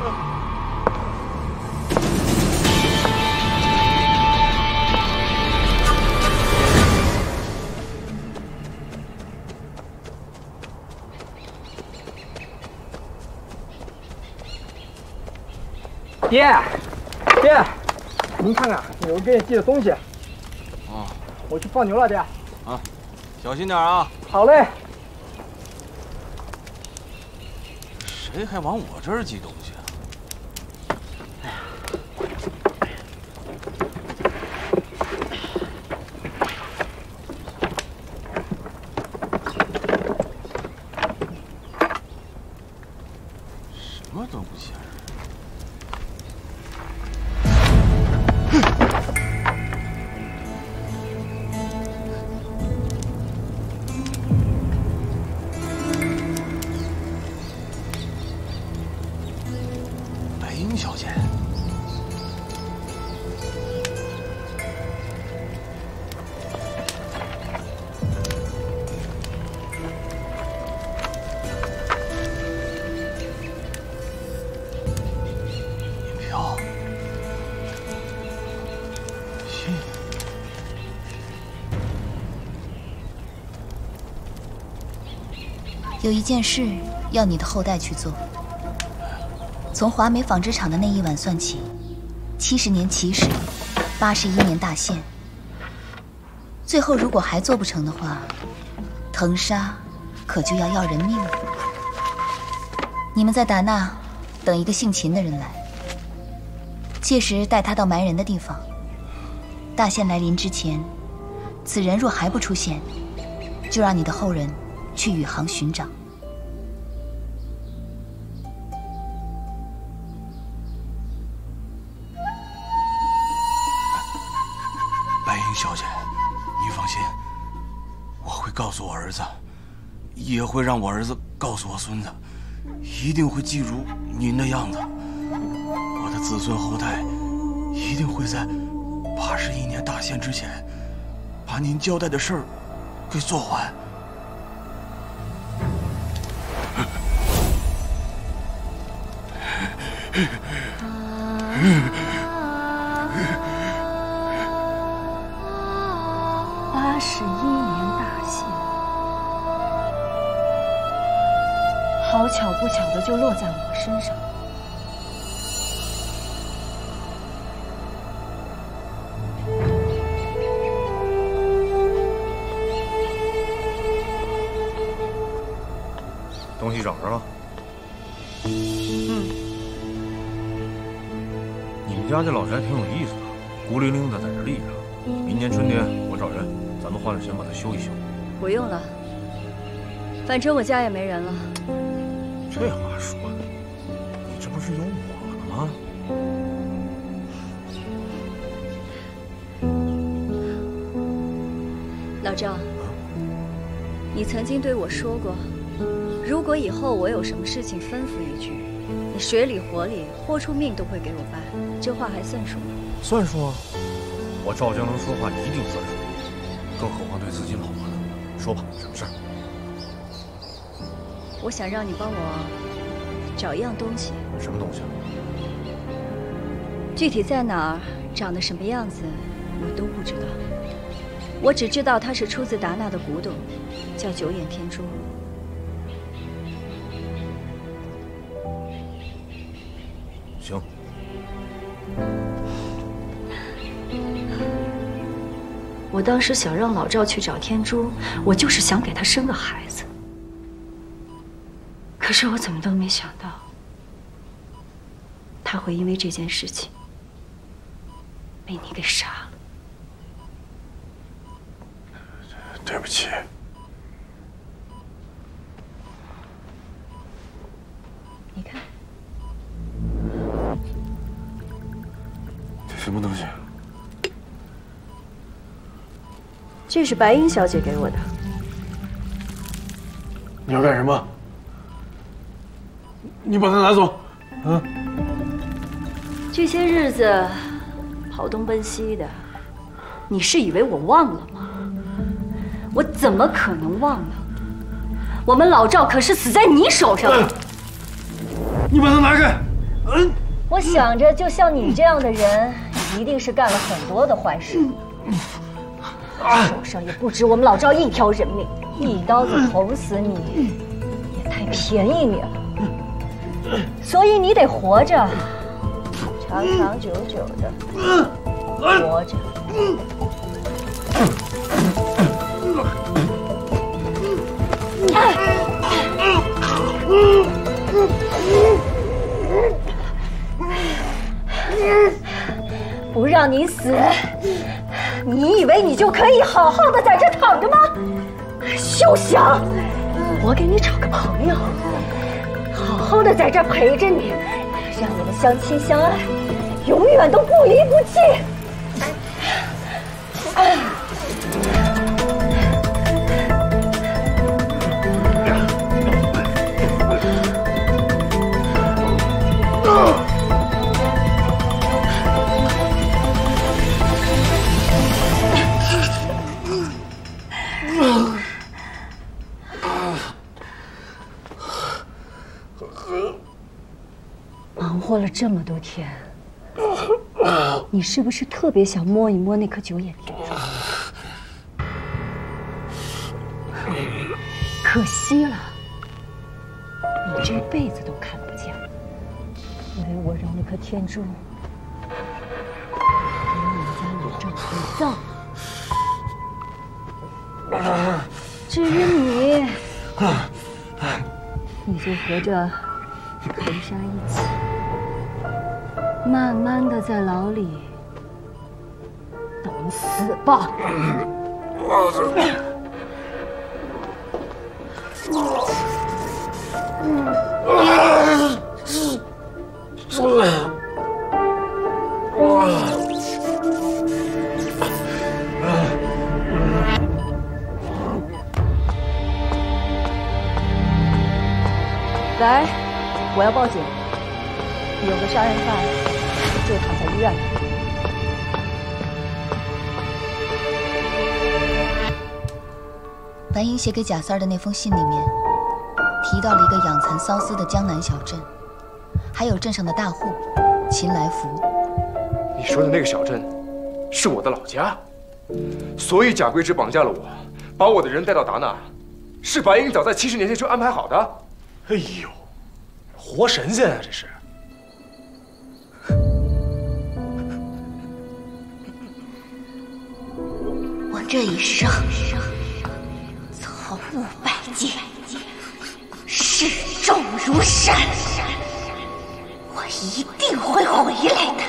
爹，您看看，有人给你寄的东西。 哦， 我去放牛了，爹。 啊，小心点啊。 好嘞。 谁还往我这儿寄东西啊？ 心。 有一件事要你的后代去做。从华美纺织厂的那一晚算起，70年起始，81年大限。最后如果还做不成的话，藤纱可就要人命了。你们在达纳等一个姓秦的人来，届时带他到埋人的地方。大限来临之前，此人若还不出现，就让你的后人去宇航寻找。 白英小姐，您放心，我会告诉我儿子，也会让我儿子告诉我孙子，一定会记住您的样子。我的子孙后代一定会在81年大限之前，把您交代的事儿给做完。 81年大限，好巧不巧的就落在我身上。 东西找着了。你们家这老宅挺有意思的，孤零零的在这立着。明年春天我找人，咱们换了钱把它修一修。 不用了，反正我家也没人了。 这话说的，你这不是有我了吗？ 老赵，你曾经对我说过，如果以后我有什么事情吩咐一句，你水里火里豁出命都会给我办，这话还算数吗？ 算数啊！我赵江能说话一定算数，更何况对自己老婆呢？说吧，什么事儿？ 我想让你帮我找一样东西。 什么东西啊？ 具体在哪儿，长得什么样子，我都不知道。我只知道它是出自达纳的古董，叫九眼天珠。 行。 我当时想让老赵去找天珠，我就是想给他生个孩子。可是我怎么都没想到，他会因为这件事情被你给杀了。 对不起。 你看， 这什么东西？ 这是白英小姐给我的。 你要干什么？你把它拿走！啊！ 这些日子跑东奔西的，你是以为我忘了吗？我怎么可能忘了？我们老赵可是死在你手上。 你把它拿开！ 我想着，就像你这样的人，一定是干了很多的坏事。手上也不止我们老赵一条人命，一刀子捅死你，也太便宜你了。所以你得活着，长长久久的活着。不让你死，你以为你就可以好好的在这躺着吗？休想！我给你找个朋友，好好的在这陪着你，让你们相亲相爱，永远都不离不弃。忙活了这么多天， 你是不是特别想摸一摸那颗九眼砒霜？可惜了，你这辈子都看不见，因为我扔了颗天珠，给你们家李正陪葬。至于你，你就和这黑纱一起，慢慢的在牢里等死吧。来，我要报警，有个杀人犯就躺在医院里。 白英写给贾三儿的那封信里面，提到了一个养蚕缫丝的江南小镇，还有镇上的大户秦来福。 你说的那个小镇，是我的老家，所以贾桂芝绑架了我，把我的人带到达那，是白英早在70年前就安排好的。 哎呦，活神仙啊，这是！ 我这一生操务百劫，视众如山，我一定会回来的。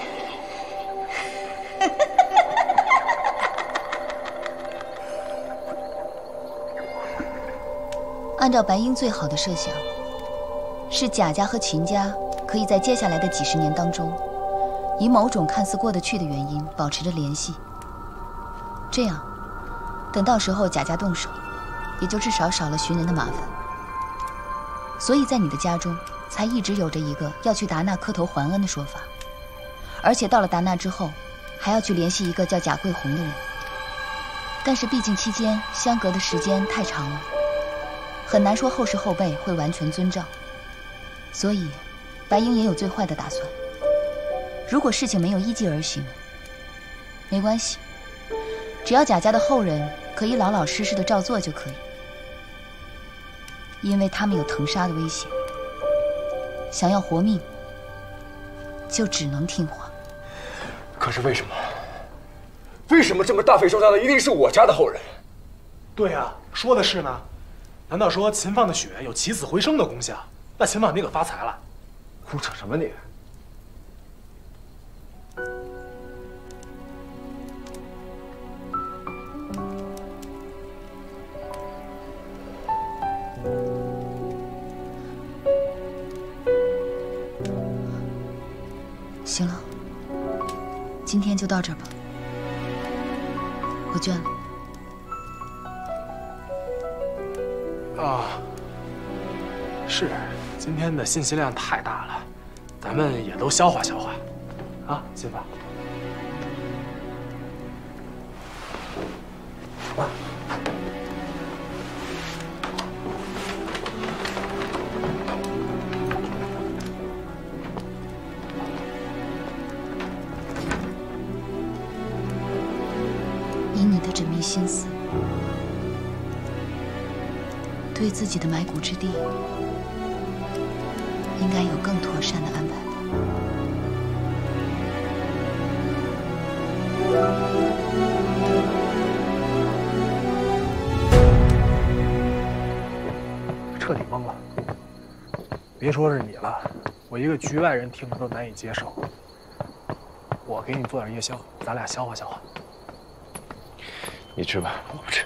按照白英最好的设想，是贾家和秦家可以在接下来的几10年当中，以某种看似过得去的原因保持着联系。这样，等到时候贾家动手，也就至少少了寻人的麻烦。所以在你的家中，才一直有着一个要去达纳磕头还恩的说法，而且到了达纳之后，还要去联系一个叫贾桂红的人。但是毕竟期间相隔的时间太长了，很难说后世后辈会完全遵照，所以白英也有最坏的打算。如果事情没有依计而行，没关系，只要贾家的后人可以老老实实的照做就可以，因为他们有腾杀的威胁，想要活命就只能听话。 可是为什么？为什么这么大费周章的一定是我家的后人？ 对啊，说的是呢。难道说秦放的血有起死回生的功效？那秦放你可发财了。 胡扯什么你？ 行了，今天就到这儿吧，回卷了。 啊，是，今天的信息量太大了，咱们也都消化消化，啊，秦放。走吧。 以你的缜密心思，对自己的埋骨之地，应该有更妥善的安排吧。 彻底懵了，别说是你了，我一个局外人听着都难以接受。我给你做点夜宵，咱俩消化消化。 你吃吧，我不吃。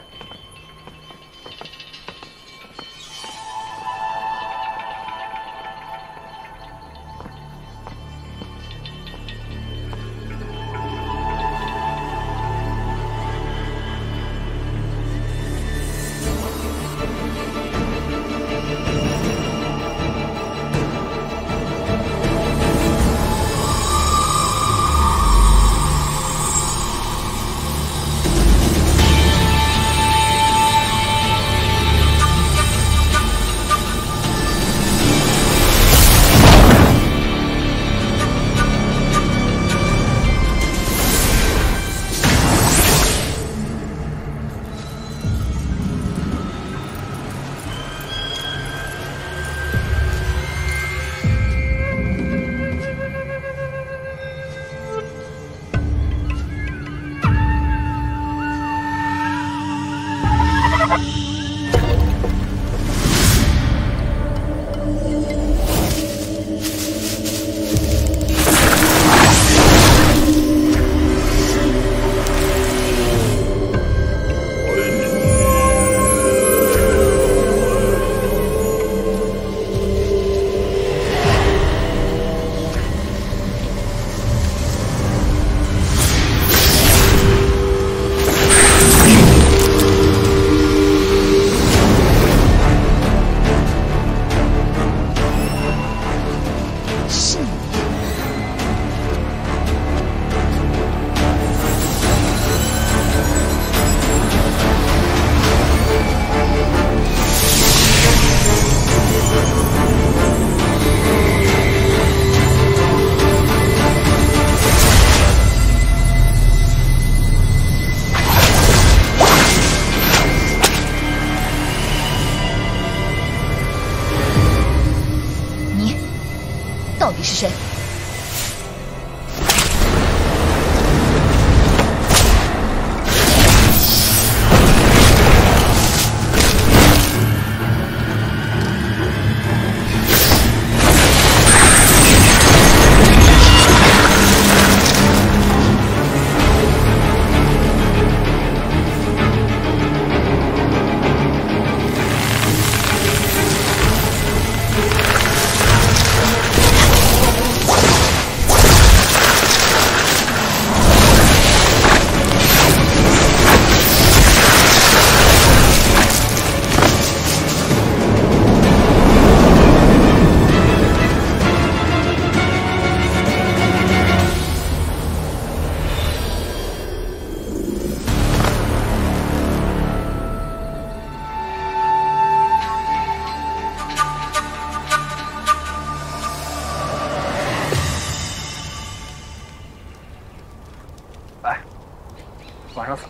往上撒。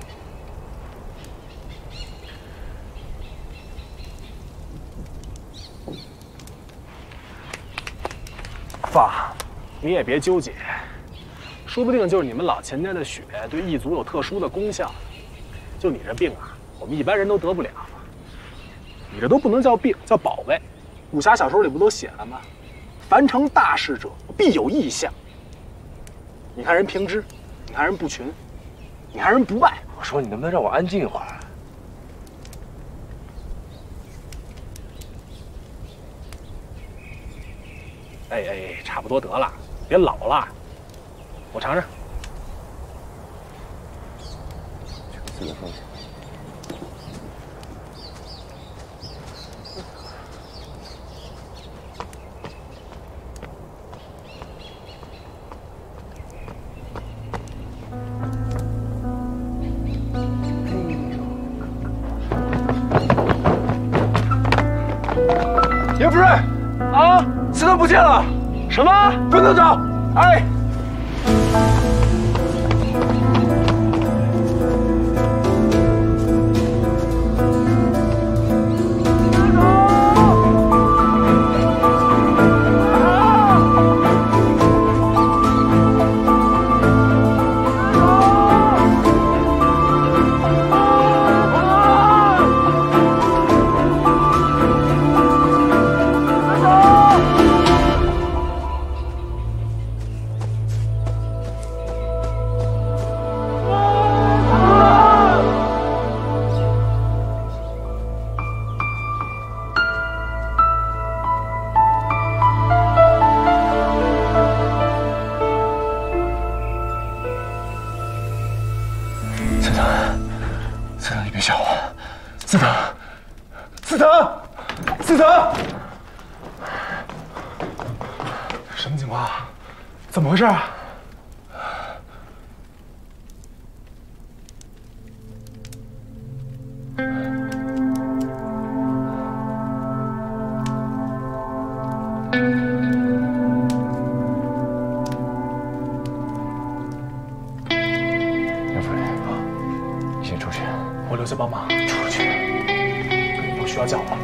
爸，你也别纠结，说不定就是你们老秦家的血对异族有特殊的功效。就你这病啊，我们一般人都得不了。你这都不能叫病，叫宝贝。武侠小说里不都写了吗？凡成大事者，必有异象。你看人平之，你看人不群，你看人不败。 我说你能不能让我安静一会儿？ 哎哎，差不多得了，别老了。我尝尝。 这个放下。 叶夫人，啊，石头不见了！什么？不能找！哎。什么情况？怎么回事？ 杨夫人，你先出去， 我留下帮忙。 出去， 有需要叫我。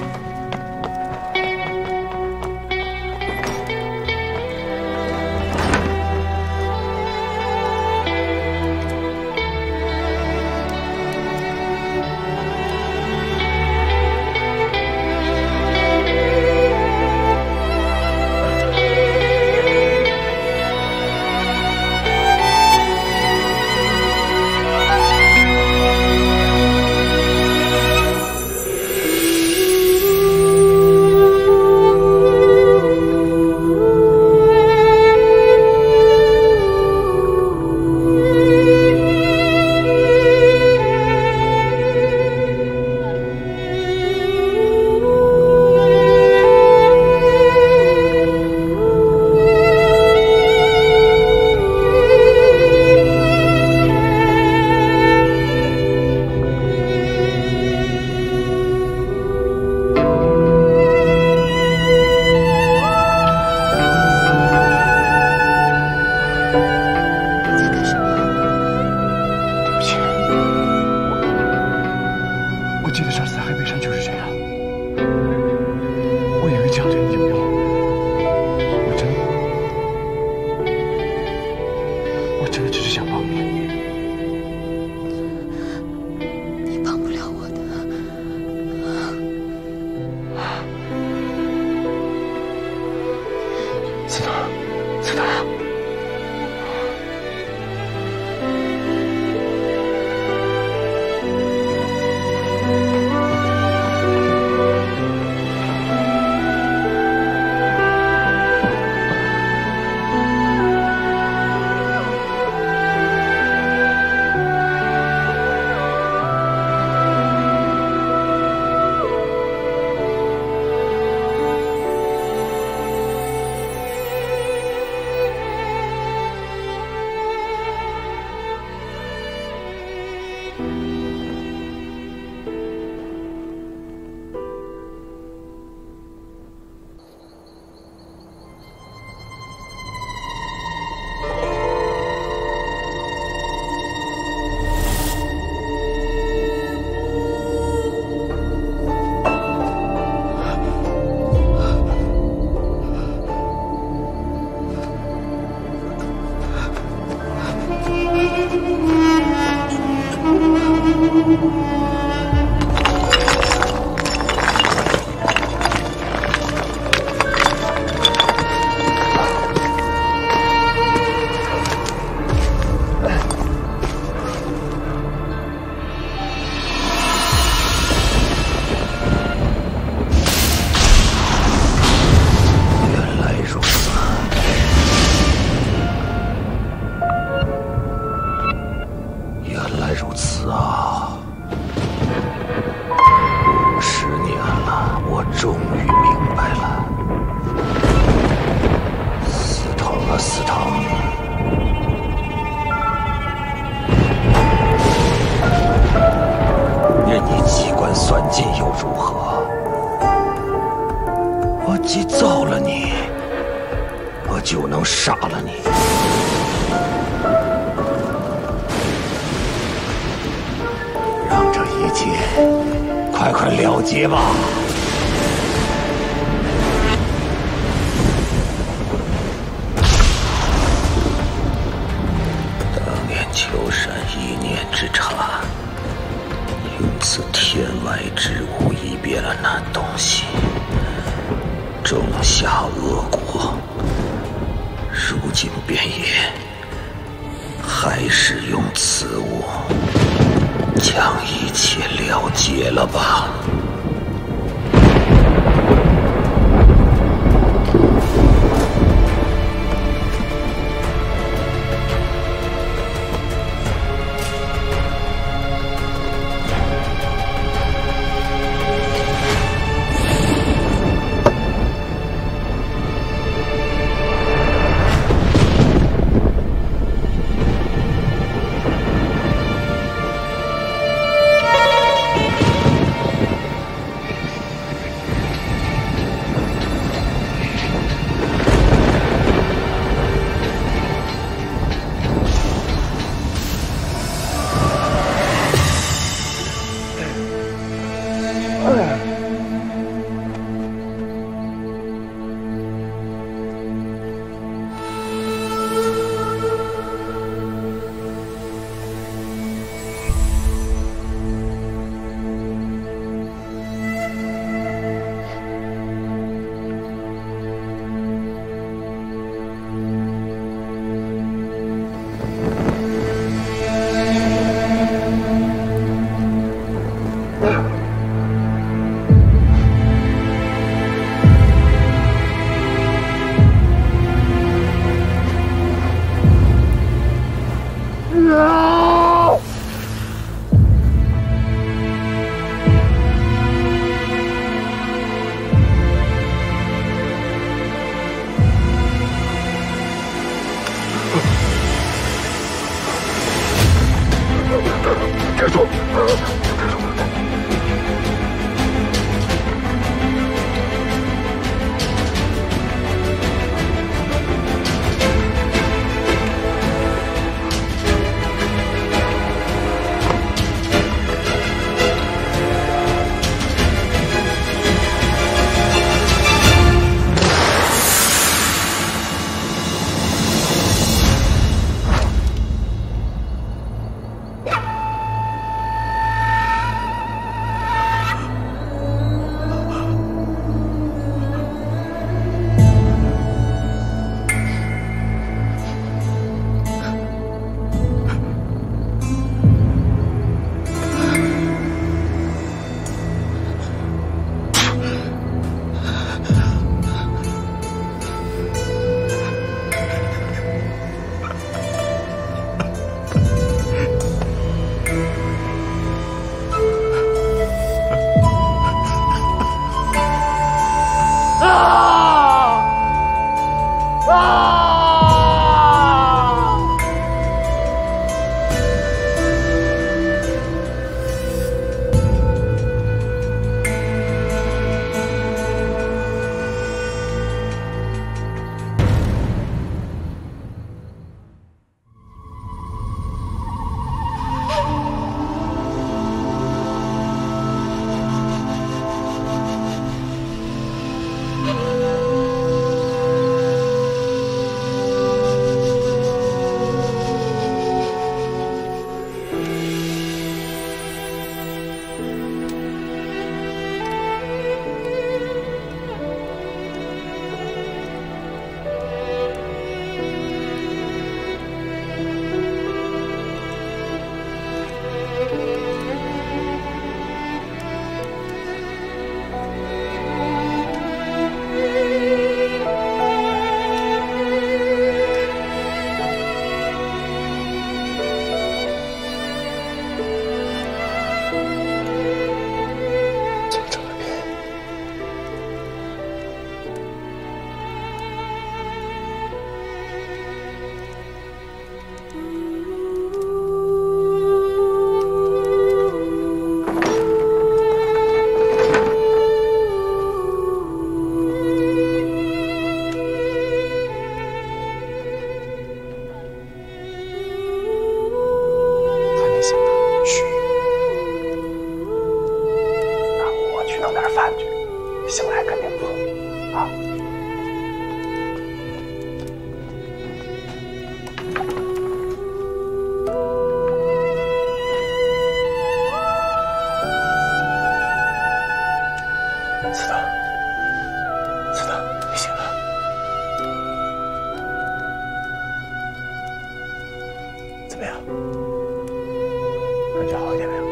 感觉好一点没有？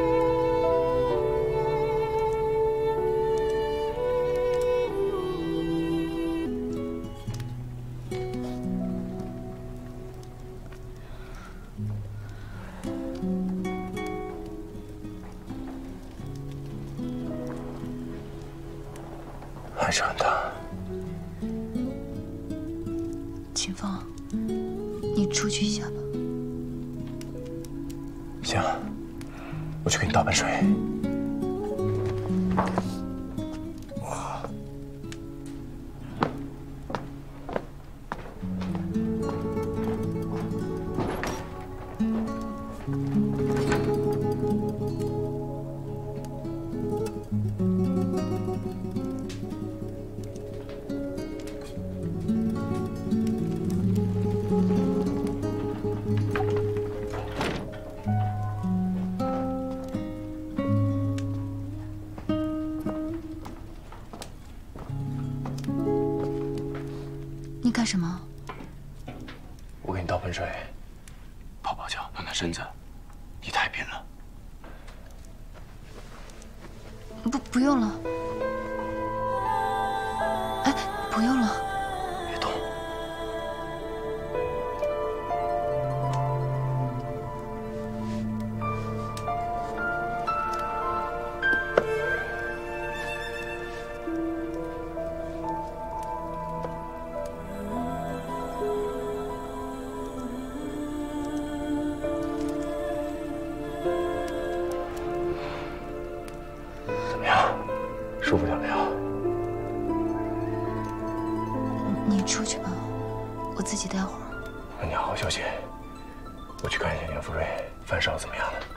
还是很大。 秦风，你出去一下吧。 行，我去给你倒盆水。 你干什么？ 我给你倒盆水，泡泡脚，暖暖身子。你太冰了。 不用了。哎，不用了。 别动。舒服点没有？ 你出去吧，我自己待会儿。 那你好好休息。我去看一下严福瑞，饭烧得怎么样了？